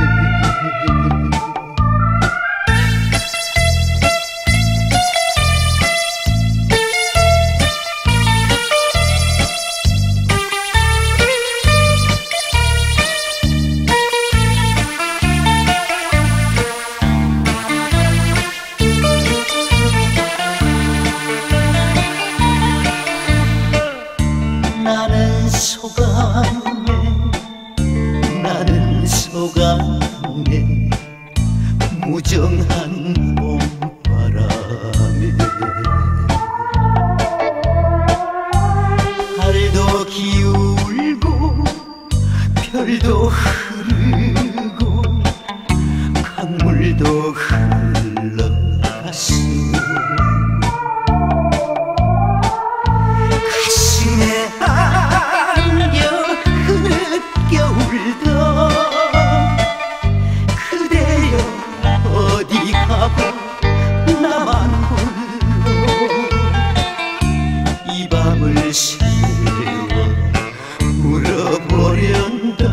나는 속았네, 나는 속았네, 무정한 봄바람에. 달도 기울고 별도 흐르고 강물도 흘러갔어. 가슴에 안겨 흐느껴 울던 그대여 어디 가고 나만 홀로 이 밤을 새워 울어보련다.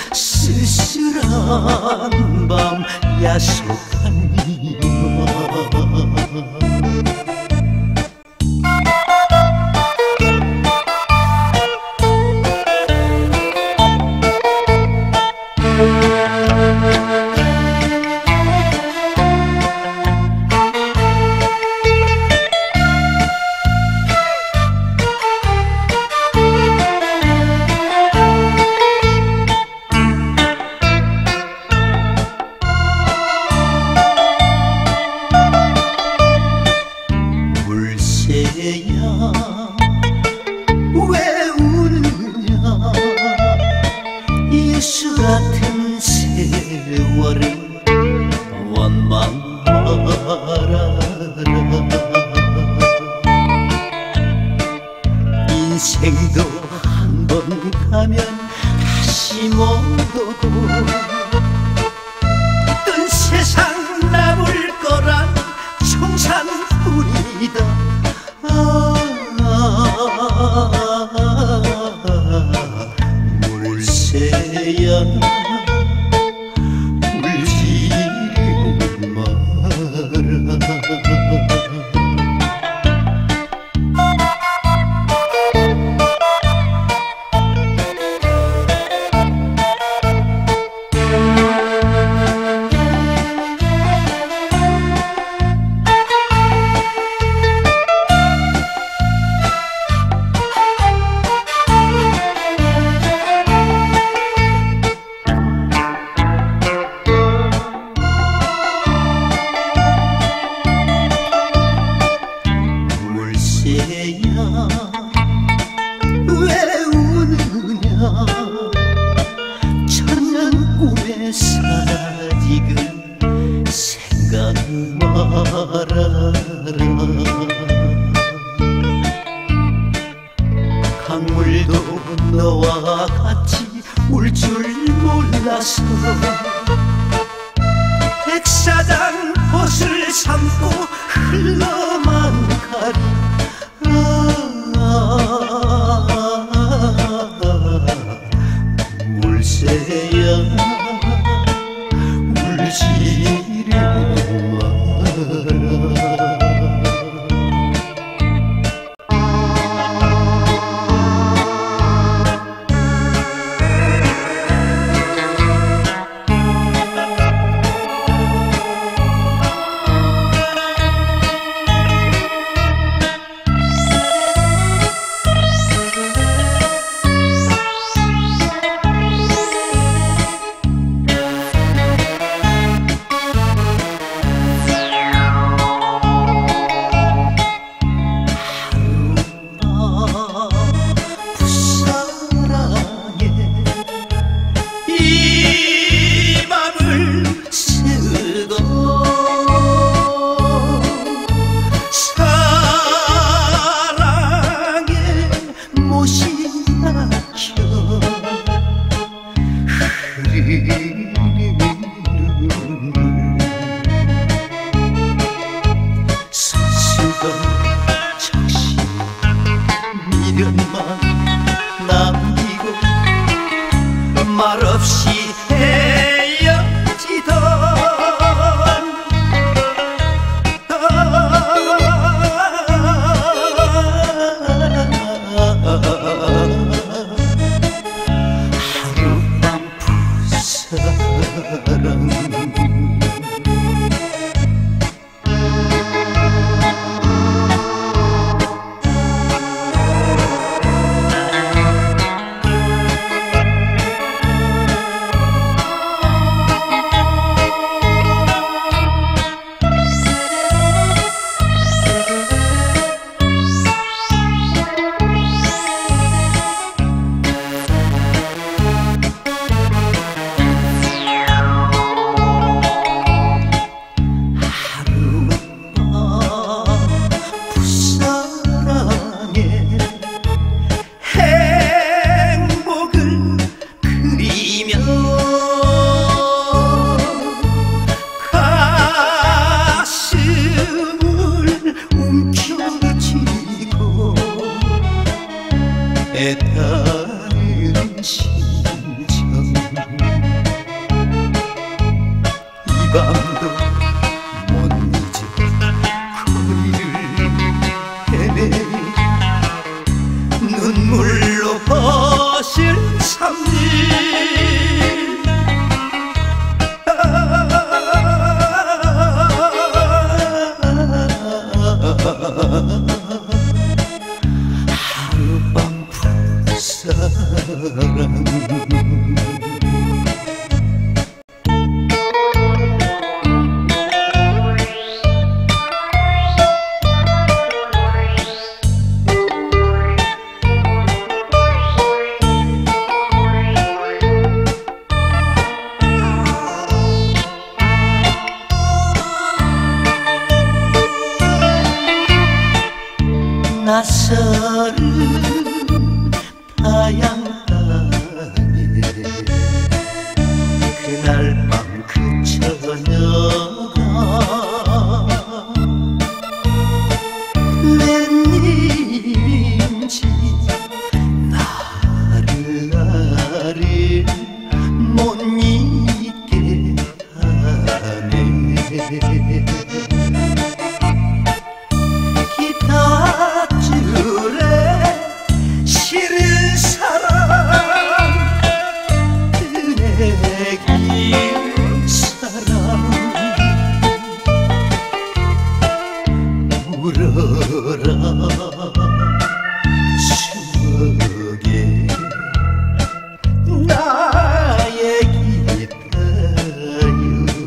쓸쓸한 밤 야속한 이맘. 물새야 왜 우느냐, 예수 같은 세월을 원망하라. 인생도 한 번 가면 다시 못 오고 어떤 세상 남을 거란 청산뿐이다. 아, 물새야 울지 마라. 가서 백사장 옷을 삼고 흘러만 가리. 물새야 울지를 마라. 서술던 적시 미련만 남기고 말없이 헤어지던 하룻밤 풋사랑. 애타는 심정 이 밤도 못 잊어 거리를 헤매니 눈물로 버실 삼일. 하룻밤 풋사랑. 낯설은 타양가에 그날 밤 그 처녀가 웬일인지 나를 나를 못 잊게 하네. 기타줄에 실은 사랑 뜨내긴 사랑 울어라 추억에 나의 기타요.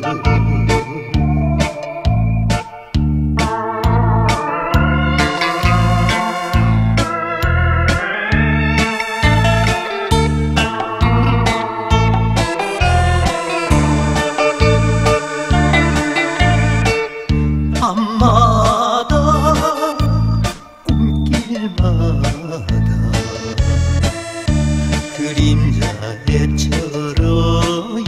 밤마다 꿈길마다 그림자에 절어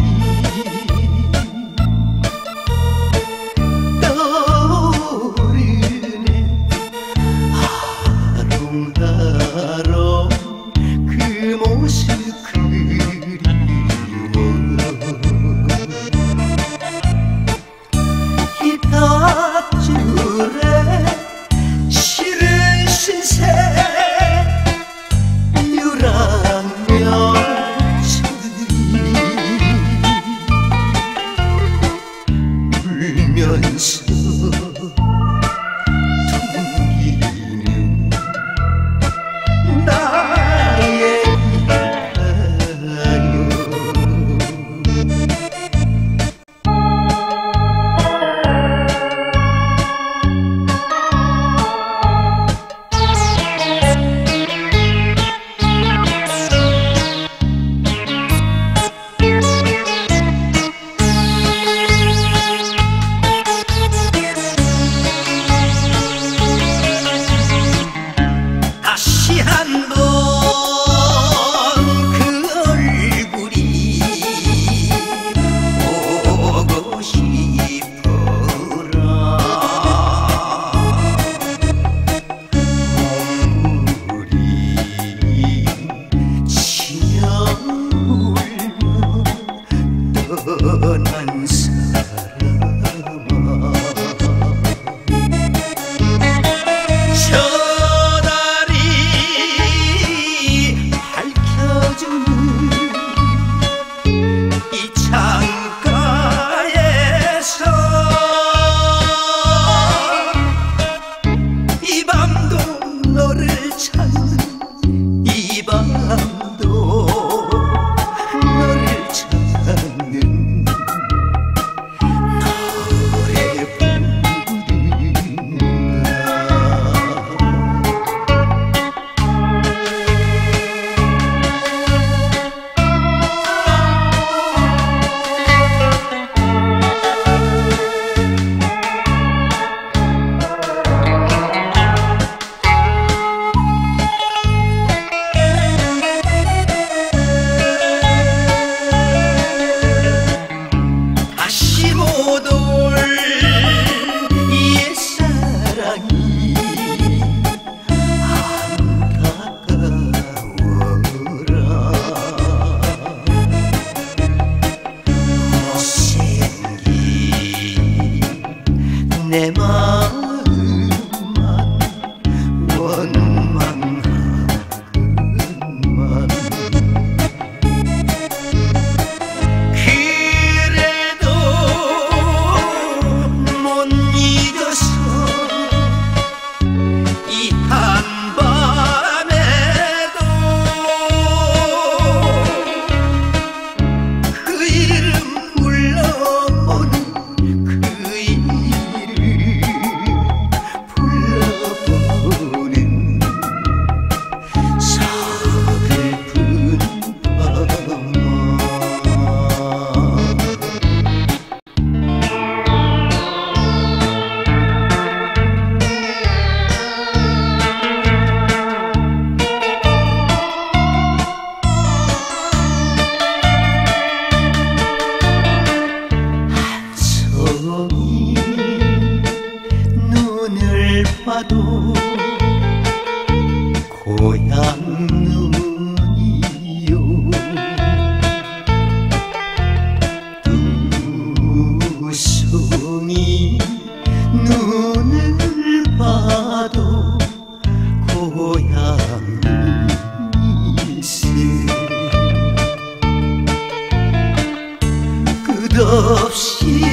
끝없이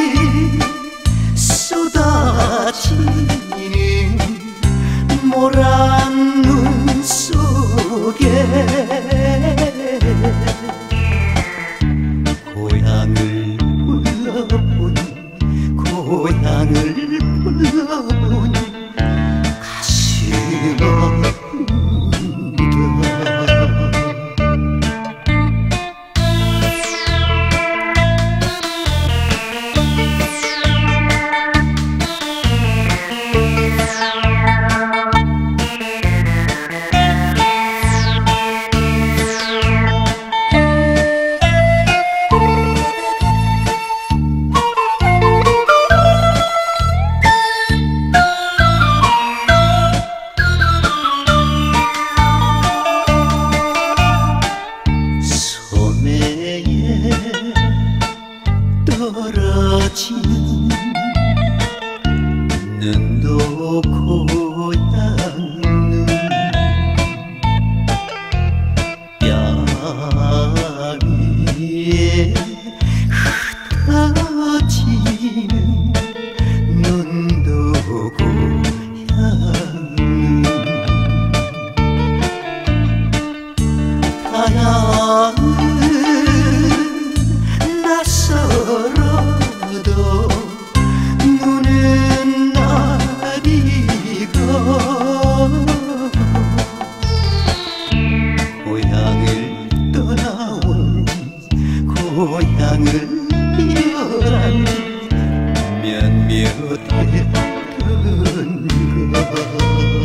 쏟아지는 모란 눈 속에 고향을 불러보니 고향을 불러보니 가슴 떨어지는 눈도 고향 눈 뺨 위에 흩어지는 눈도 고향 눈 다양한 낯설어도 눈은 나비고 고향을 떠나온 지 고향을 이별한 지 몇몇 해던 것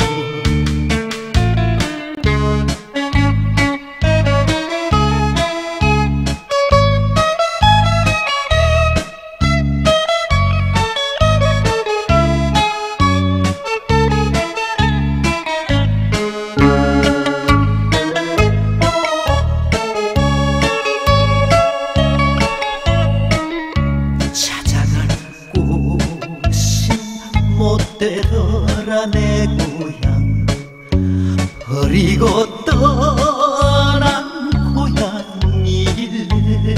못되더라 내 고향 버리고 떠난 고향일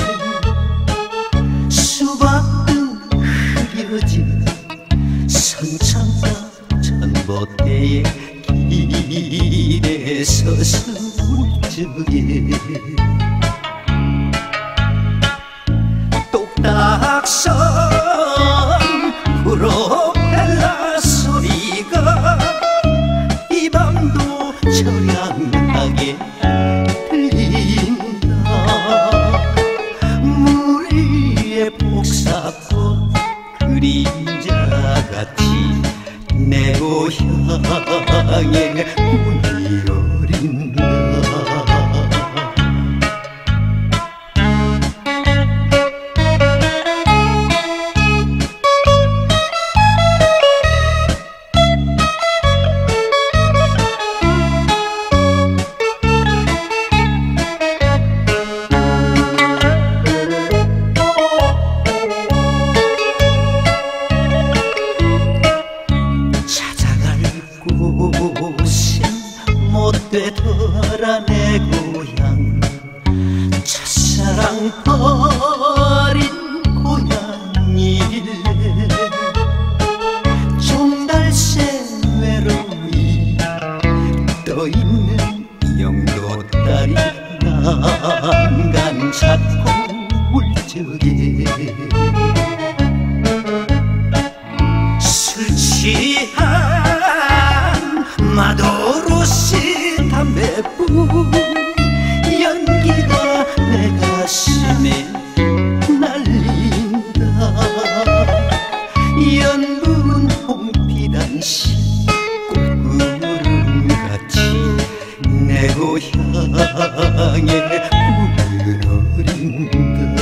수박등 흐려진 선창가 전봇대의 길에 서서 울적해 똑딱선 프로펠러 소리가 이 밤도 처량하게 들린다. 물 위에 복사꽃 그림자같이 내 고향에 문이 어린다. 못되더라 내 고향 첫사랑 버린 고향일래 종달새 외로이 떠있는 영도다리 난간 찾고 울적해 술 취한 마도로시 담배뿐 연기가 내 가슴에 날린다. 연분 홍피단시 꽃구름같이 내 고향에 문을 어린다.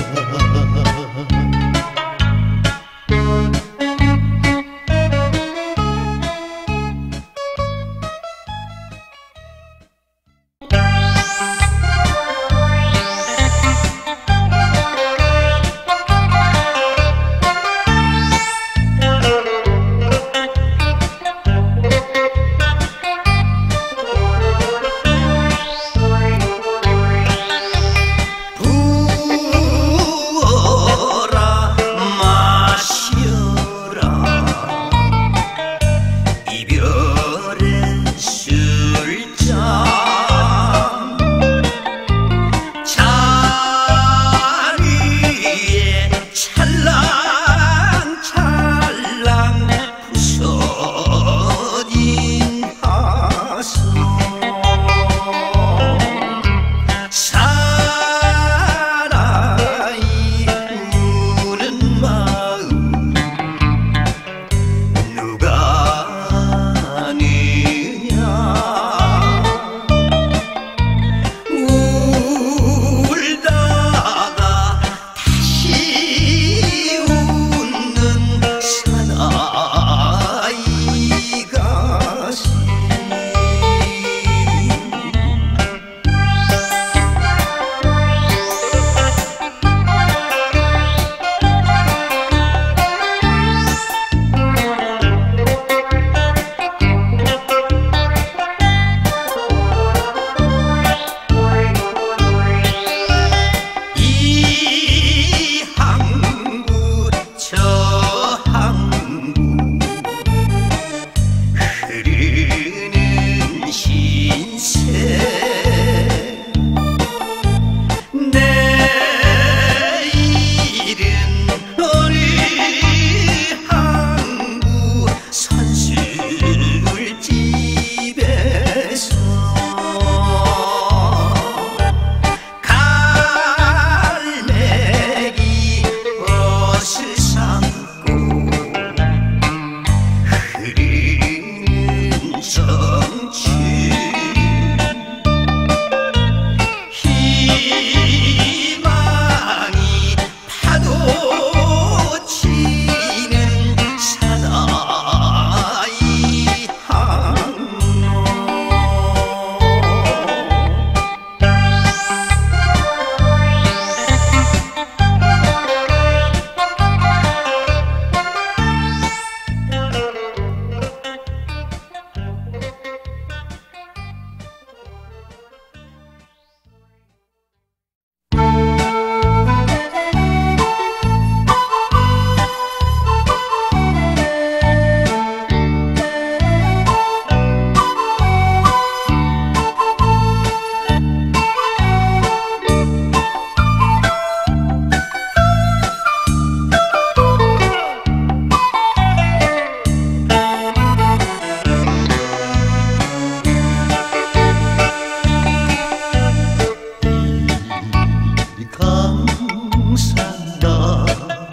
산다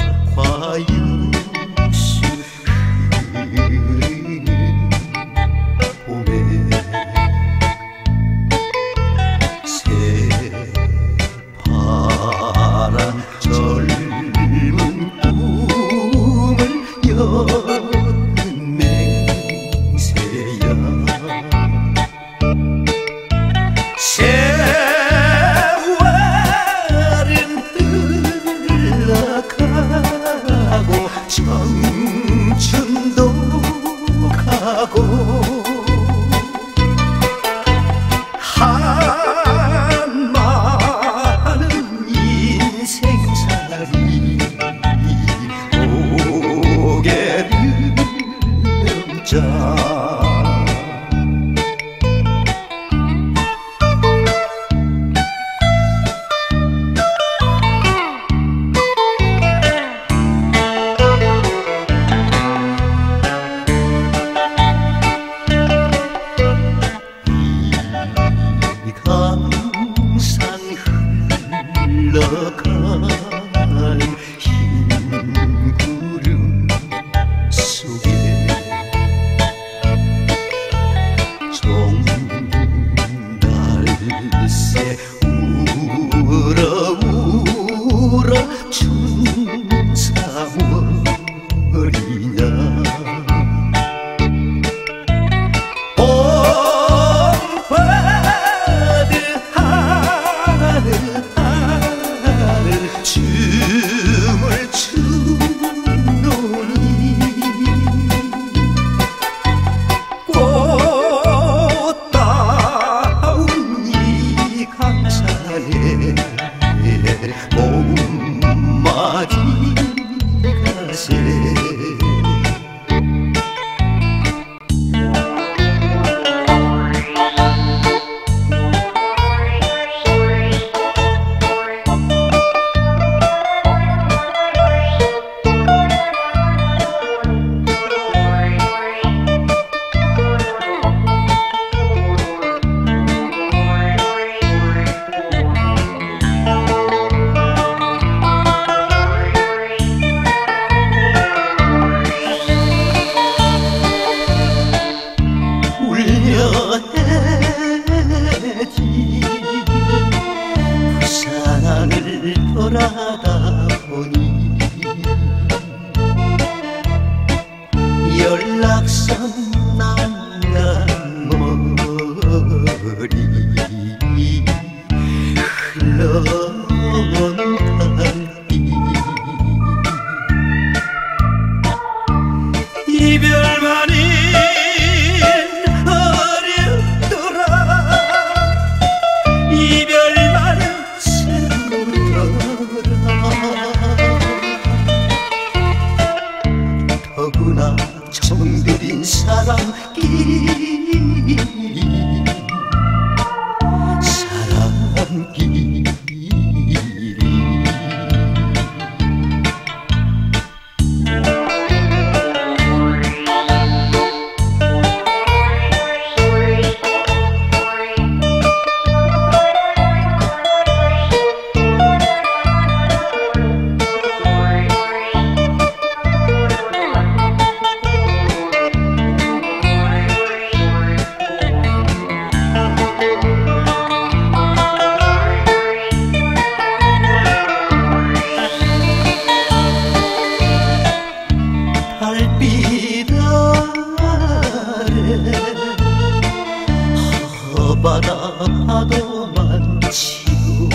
과유수 흐르는 봄에 새파란 젊은 꿈을 여는 맹세야 세월은 흘러가고 청춘도 가고 한 많은 인생살이 고개를 넘자 강산 흘러가는 흰 구름 속에 종달새 울어 울어 춘사월이냐 춤을 추노니 꽃다운 이 강산에 봄마디가 새 울려해지 부산을 돌아다 보니 연락선 난간 머리 흘러온 달빛 이별만이 이별만은 스물더라 더구나 정들인 사랑끼리 사랑끼리 달빛 아래 허바다 파도만 치고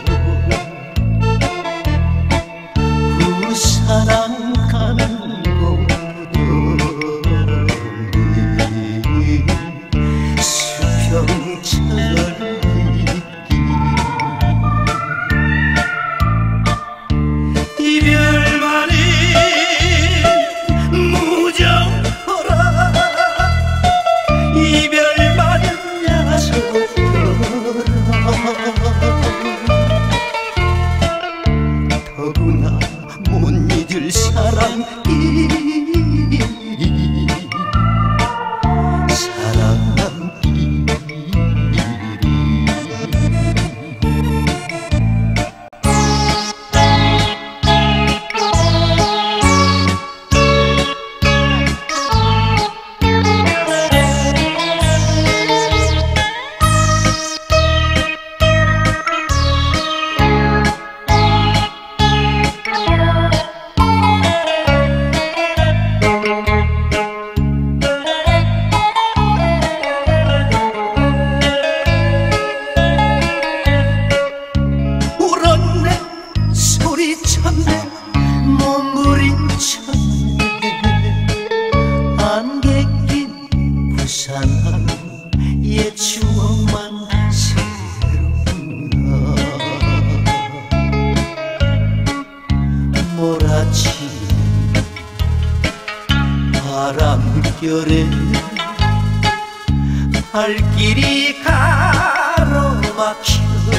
부산항 가는 고도리 수평철 이별만이 이별만은 야속더라 더구나 못 잊을 사랑끼리 사랑끼리 물결에 발길이 가로막혀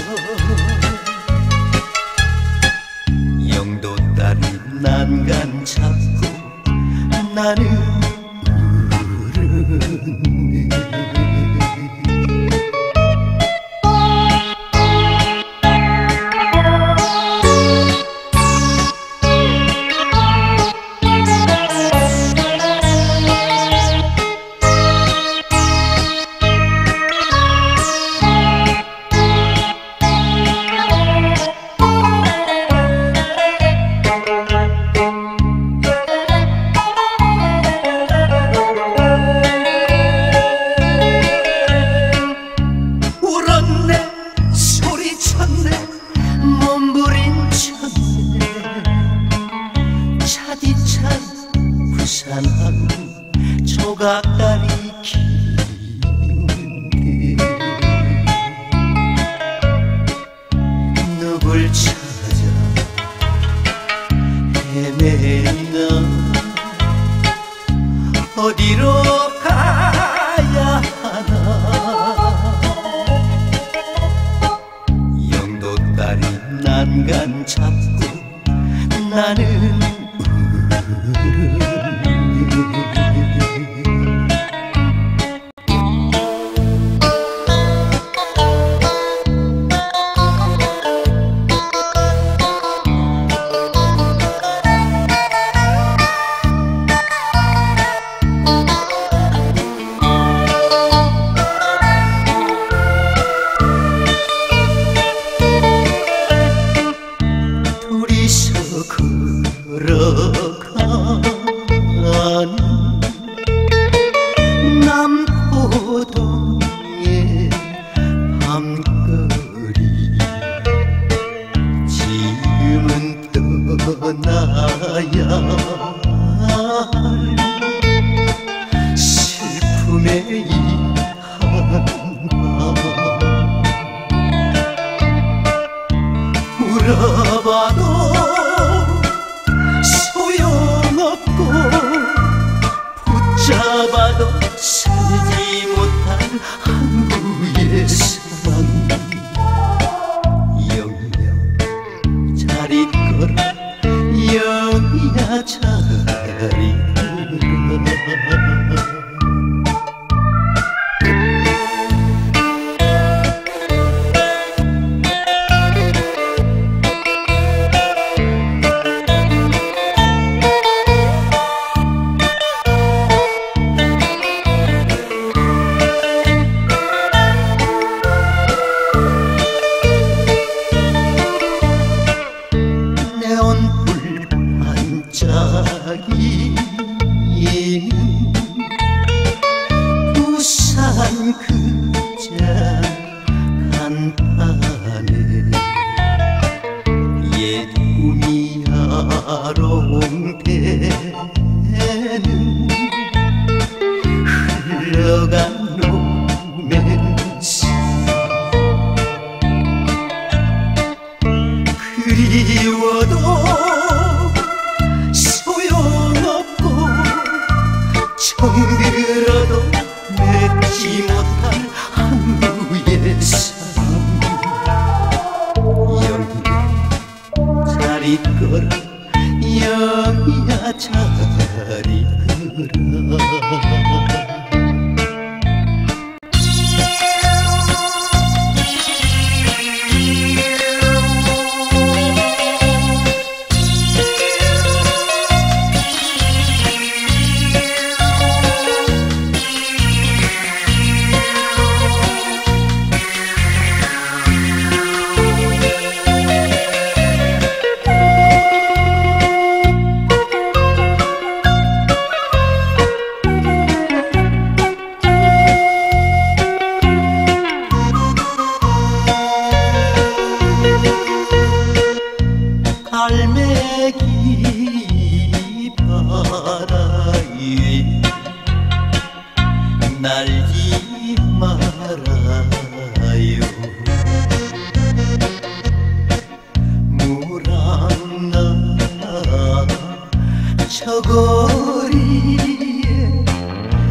영도 따리 난간 잡고 나는 울었네. 부산하고 조각다리 키우는데 누굴 찾아 헤매나 어디로 가야 하나. 영도 다리 난간 잡고 나는 걸어가는 남포동의 밤거리 지금은 떠나야 할 슬픔의 이 한밤 울어봐도 붙잡아도 살지 못할 한국의 사랑. 영이야 자리 걸어 영이야 자리 걸어. 네온불 반짝이는 부산 그자 간판에 옛 꿈이 아롱대는 흘러간 로맨스. 그리워도 소용없고 정들어도 맺지 못할 한국의 사랑. 영이야 자리 걸어 영이야 자리 걸어. 갈매기 바라 위에 날지 말아요. 무랑나 저 거리에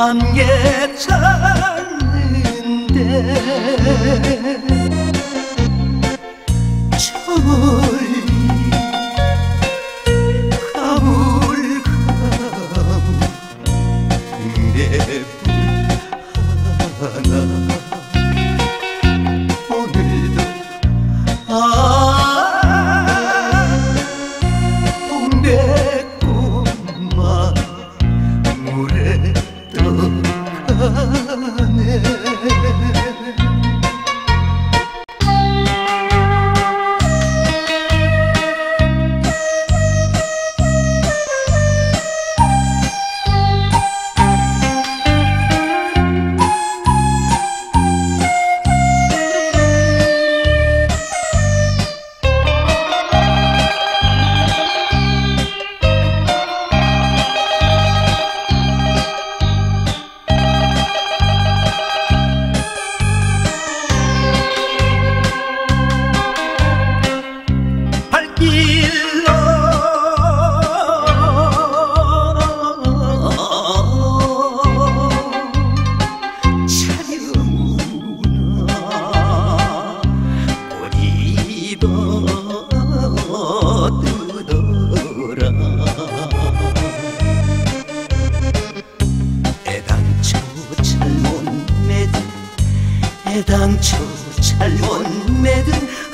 안개 찾는데 저리 가물가물 등대불 하나 오늘도 아 동백꽃만 물에 떠가네. 발길로 차려무나 옷 입어 뜨더라. 애당초 잘못 맺은 애당초 잘못 맺은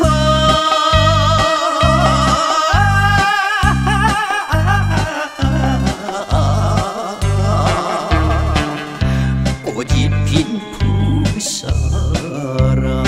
꽃이 핀 푸사랑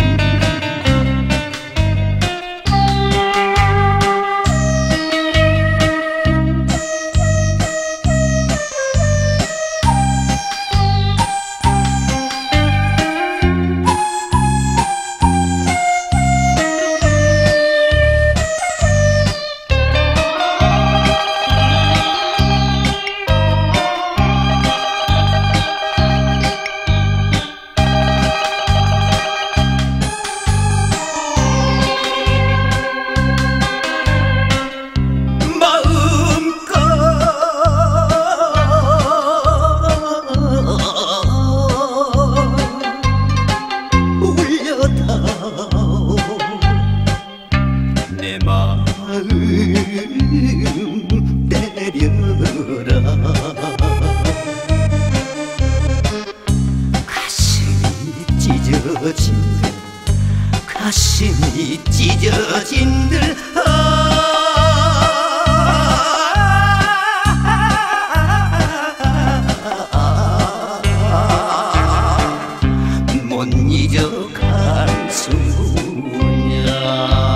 내 마음 때려라. 가슴이 찢어진 가슴이 찢어진들 못 잊어갈 수냐.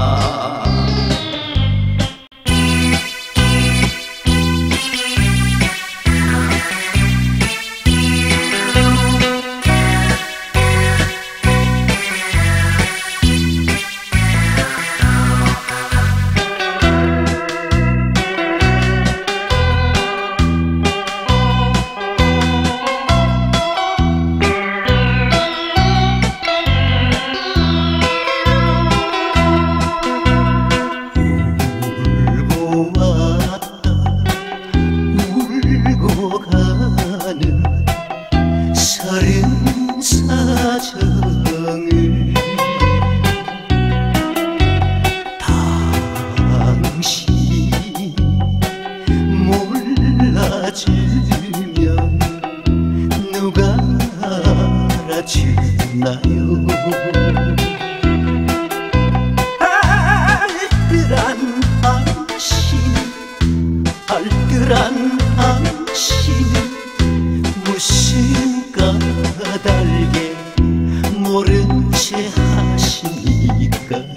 서른 사정을 당신 몰라주면 누가 알아주나요. 알뜰한 당신 알뜰한 당신 무슨 까닭에 모른 채 하시니까요.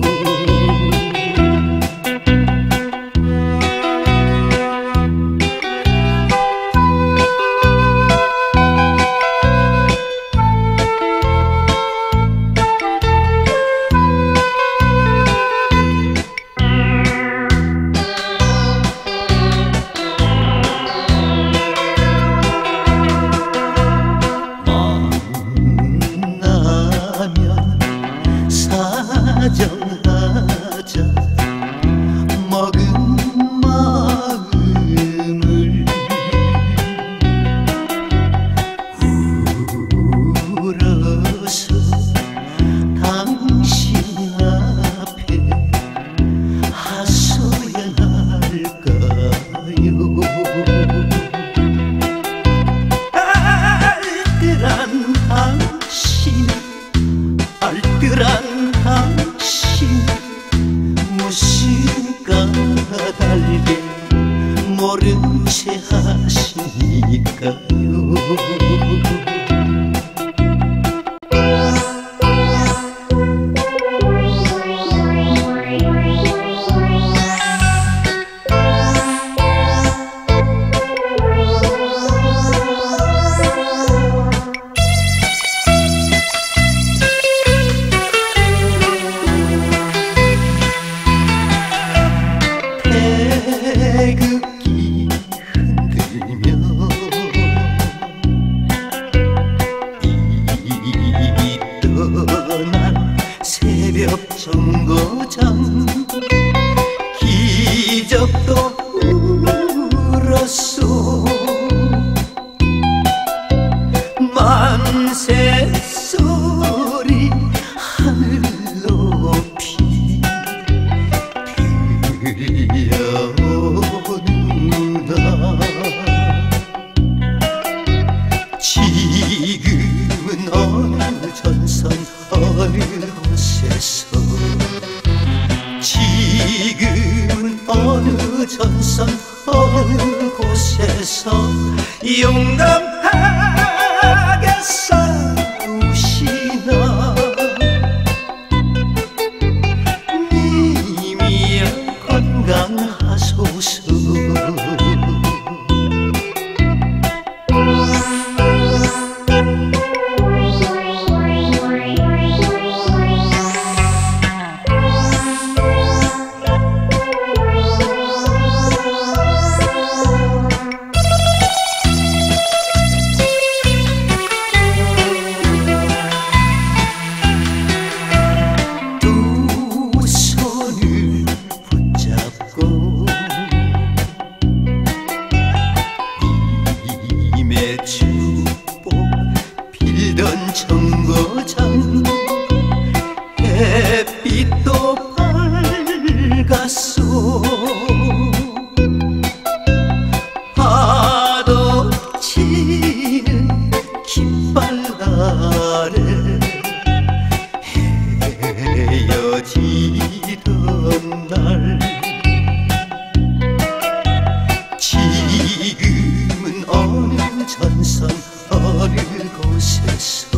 사정하자 먹은 마음을 태극기 흔들며 이미 떠난 새벽 정거장 기적도 울었소. 만세 소리 하늘 높이 들려오는다. 지금은 어느 전선 어느 곳에서 지금은 어느 전선 어느 곳에서 용감하게 싸우시나. 님이여 건강하소서. 축복 빌던 정거장 햇빛도 밝았소. 파도 치는 깃발 아래 헤어지던 날 지금은 어느 전선 어느 곳에서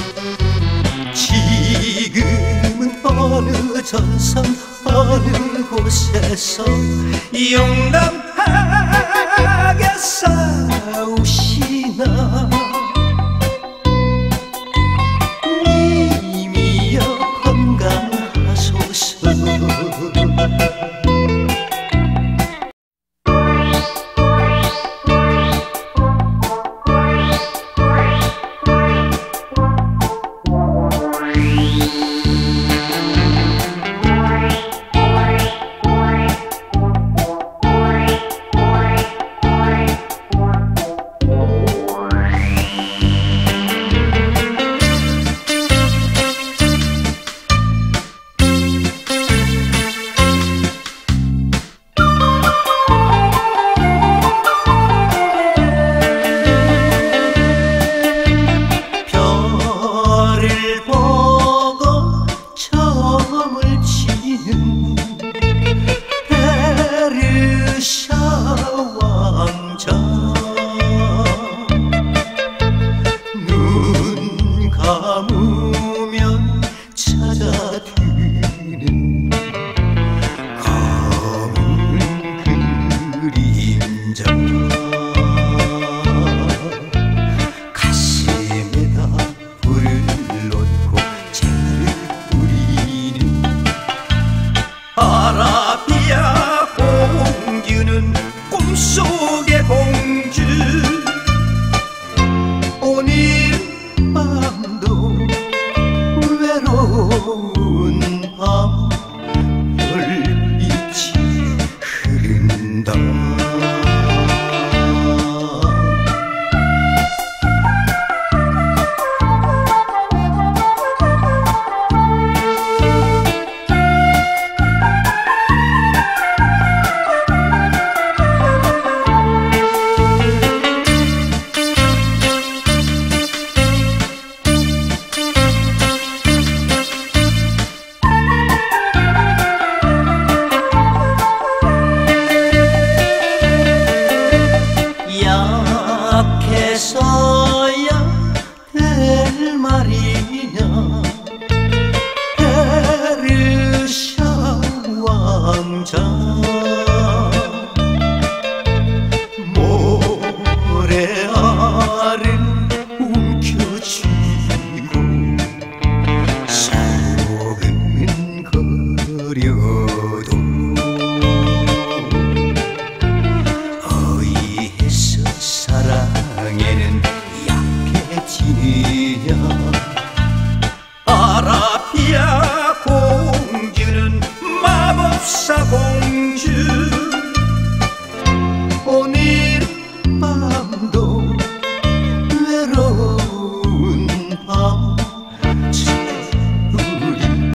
지금은 어느 전선 어느 곳에서 용감하게 싸우시나. 님이여 건강하소서. 페르시아 왕자 눈 감으면 찾아드는